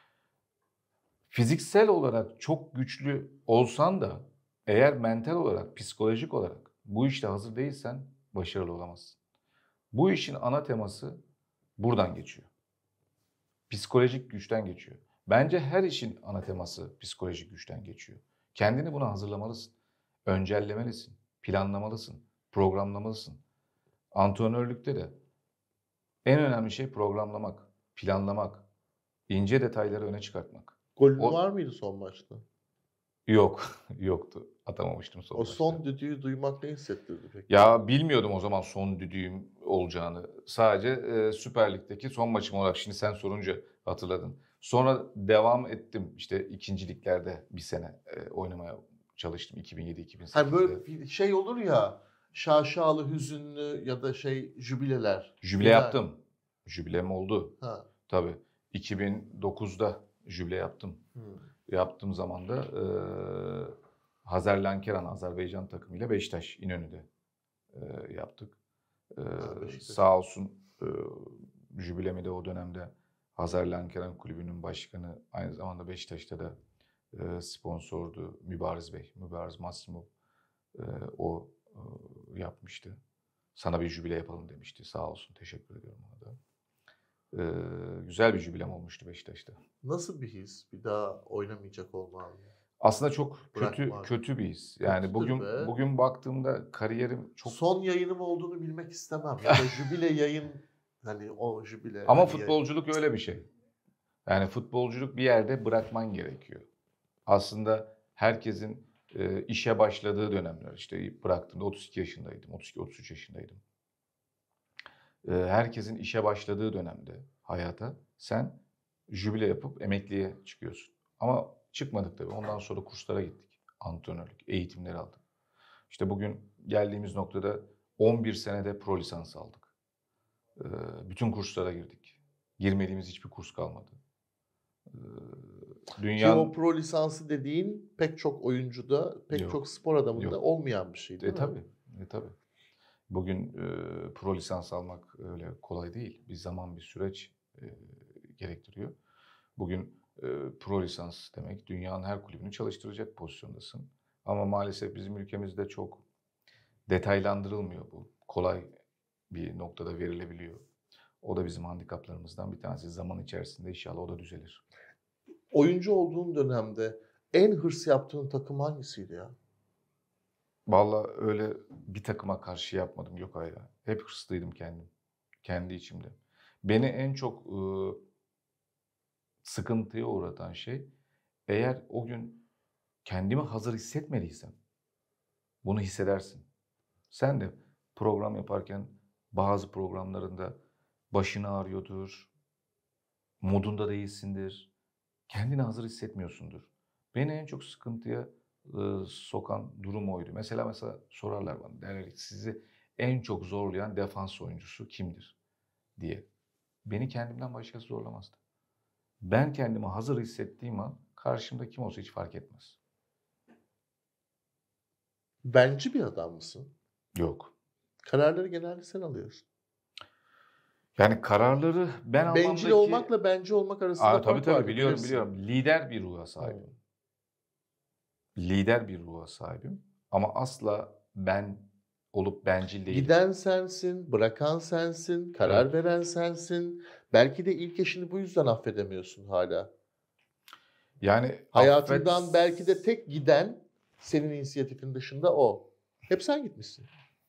A: Fiziksel olarak çok güçlü olsan da eğer mental olarak, psikolojik olarak bu işte hazır değilsen başarılı olamazsın. Bu işin ana teması buradan geçiyor. Psikolojik güçten geçiyor. Bence her işin ana teması psikolojik güçten geçiyor. Kendini buna hazırlamalısın. Öncellemelisin, planlamalısın, programlamalısın. Antrenörlükte de en önemli şey programlamak, planlamak, ince detayları öne çıkartmak.
B: Golün
A: O-
B: var mıydı son maçta?
A: Yok, yoktu. Atamamıştım son
B: O
A: maçta.
B: son düdüğü duymak ne hissettirdi peki?
A: Ya bilmiyordum o zaman son düdüğüm olacağını. Sadece e, Süper Lig'deki son maçım olarak şimdi sen sorunca hatırladım. Sonra devam ettim işte ikinci liglerde bir sene e, oynamaya çalıştım iki bin yedi iki bin sekizde.
B: Hani böyle bir şey olur ya, şaşalı, hüzünlü ya da şey jübileler.
A: Jübile
B: Final.
A: yaptım. Jübilem oldu.
B: Ha.
A: Tabii. iki bin dokuzda jübile yaptım.
B: Hmm.
A: Yaptığım zaman da e, Hazarlankeran Azerbaycan takımıyla Beşiktaş İnönü'de e, yaptık. E,
B: Ha, Beşiktaş.
A: sağ olsun e, jübilemi de o dönemde Hazarlankeran Kulübü'nün başkanı, aynı zamanda Beşiktaş'ta da e, sponsordu Mübariz Bey, Mübariz Massimov. E, o e, yapmıştı. Sana bir jübile yapalım demişti. Sağ olsun, teşekkür ediyorum ona da. E, güzel bir jübilem olmuştu Beşiktaş'ta.
B: Nasıl bir his? Bir daha oynamayacak olman.
A: Aslında çok kötü
B: Bırakma.
A: kötü bir his. Yani
B: Kötüdür
A: bugün
B: be.
A: bugün baktığımda kariyerim çok
B: Son yayınım olduğunu bilmek istemem. Ya da jübile yayın, hani o jübile.
A: ama
B: hani
A: futbolculuk öyle bir şey. Yani futbolculuk bir yerde bırakman gerekiyor. Aslında herkesin e, işe başladığı dönemler, işte bıraktığımda otuz iki yaşındaydım, otuz iki otuz üç yaşındaydım. E, herkesin işe başladığı dönemde hayata sen jübile yapıp emekliye çıkıyorsun. Ama çıkmadık tabii. Ondan sonra kurslara gittik. Antrenörlük, eğitimleri aldık. İşte bugün geldiğimiz noktada on bir senede pro lisans aldık. E, bütün kurslara girdik. Girmediğimiz hiçbir kurs kalmadı. E,
B: Ki
A: Dünyanın...
B: o pro lisansı dediğin pek çok oyuncuda, pek
A: Yok.
B: çok spor adamında
A: Yok.
B: olmayan bir şey değil
A: E
B: mi?
A: tabii, e tabii. Bugün e, pro lisans almak öyle kolay değil. Bir zaman, bir süreç e, gerektiriyor. Bugün e, pro lisans demek dünyanın her kulübünü çalıştıracak pozisyondasın. Ama maalesef bizim ülkemizde çok detaylandırılmıyor bu. Kolay bir noktada verilebiliyor. O da bizim handikaplarımızdan bir tanesi. Zaman içerisinde inşallah o da düzelir.
B: Oyuncu olduğun dönemde en hırs yaptığın takım hangisiydi ya?
A: Vallahi öyle bir takıma karşı yapmadım Gökay ya. Hep hırslıydım kendim. Kendi içimde. Beni en çok e, sıkıntıya uğratan şey, eğer o gün kendimi hazır hissetmediysem bunu hissedersin. Sen de program yaparken bazı programlarında başın ağrıyordur, modunda değilsindir, kendini hazır hissetmiyorsundur. Beni en çok sıkıntıya e, sokan durum oydu. Mesela mesela sorarlar bana, derler ki sizi en çok zorlayan defans oyuncusu kimdir diye. Beni kendimden başkası zorlamazdı. Ben kendimi hazır hissettiğim an karşımda kim olsa hiç fark etmez.
B: Bencil bir adam mısın?
A: Yok.
B: Kararları genelde sen alıyorsun.
A: Yani kararları ben almamdaki...
B: Bencil olmakla bence olmak arasında
A: Aa,
B: fark
A: tabii tabii
B: vardır,
A: biliyorum
B: bilirsin.
A: biliyorum. Lider bir ruha sahibim. Lider bir ruha sahibim. Ama asla ben olup bencil değilim.
B: Giden sensin, bırakan sensin, karar
A: Evet.
B: veren sensin. Belki de ilk eşini bu yüzden affedemiyorsun hala.
A: Yani
B: Hayatından
A: affet-
B: belki de tek giden senin inisiyatifin dışında o. Hep sen gitmişsin.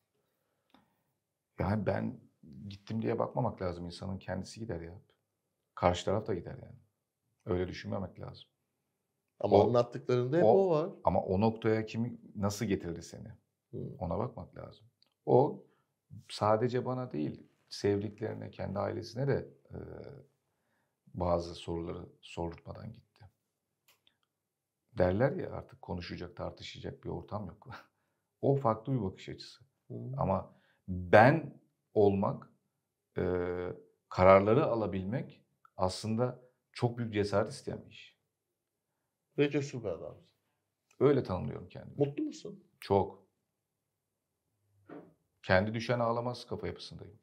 A: Yani ben gittim diye bakmamak lazım. İnsanın kendisi gider ya. Karşı taraf da gider yani. Öyle düşünmemek lazım.
B: Ama
A: O-
B: anlattıklarında hep
A: o-
B: o, var.
A: Ama o noktaya kimi nasıl getirdi seni?
B: Hı.
A: Ona bakmak lazım. O sadece bana değil, sevdiklerine, kendi ailesine de e, bazı soruları sordurtmadan gitti. Derler ya artık konuşacak, tartışacak bir ortam yok. O farklı bir bakış açısı.
B: Hı.
A: Ama ben olmak, e, kararları alabilmek aslında çok büyük cesaret isteyen bir iş.
B: Ve cesur bir adamsın.
A: Öyle tanımlıyorum kendimi.
B: Mutlu musun?
A: Çok. Kendi düşen ağlamaz kafa yapısındayım.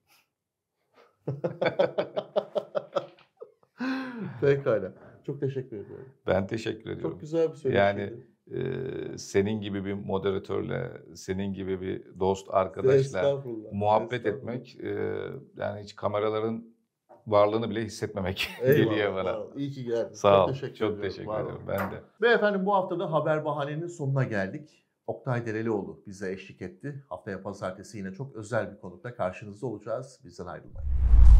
B: Pekala. Çok teşekkür ediyorum.
A: Ben teşekkür ediyorum.
B: Çok güzel bir söyleşiydi.
A: Yani e, senin gibi bir moderatörle, senin gibi bir dost arkadaşla
B: Estağfurullah.
A: muhabbet
B: Estağfurullah.
A: etmek, e, yani hiç kameraların varlığını bile hissetmemek
B: Eyvallah,
A: geliyor
B: var
A: bana.
B: ol. İyi ki geldin.
A: Sağ
B: çok
A: ol.
B: teşekkür
A: Çok
B: ediyorum.
A: teşekkür
B: Var ol.
A: ederim. Ben de.
B: Ve efendim bu hafta da Haber Bahane'nin sonuna geldik. Oktay Derelioğlu bize eşlik etti. Haftaya pazartesi yine çok özel bir konukla karşınızda olacağız. Bizden ayrılmayın.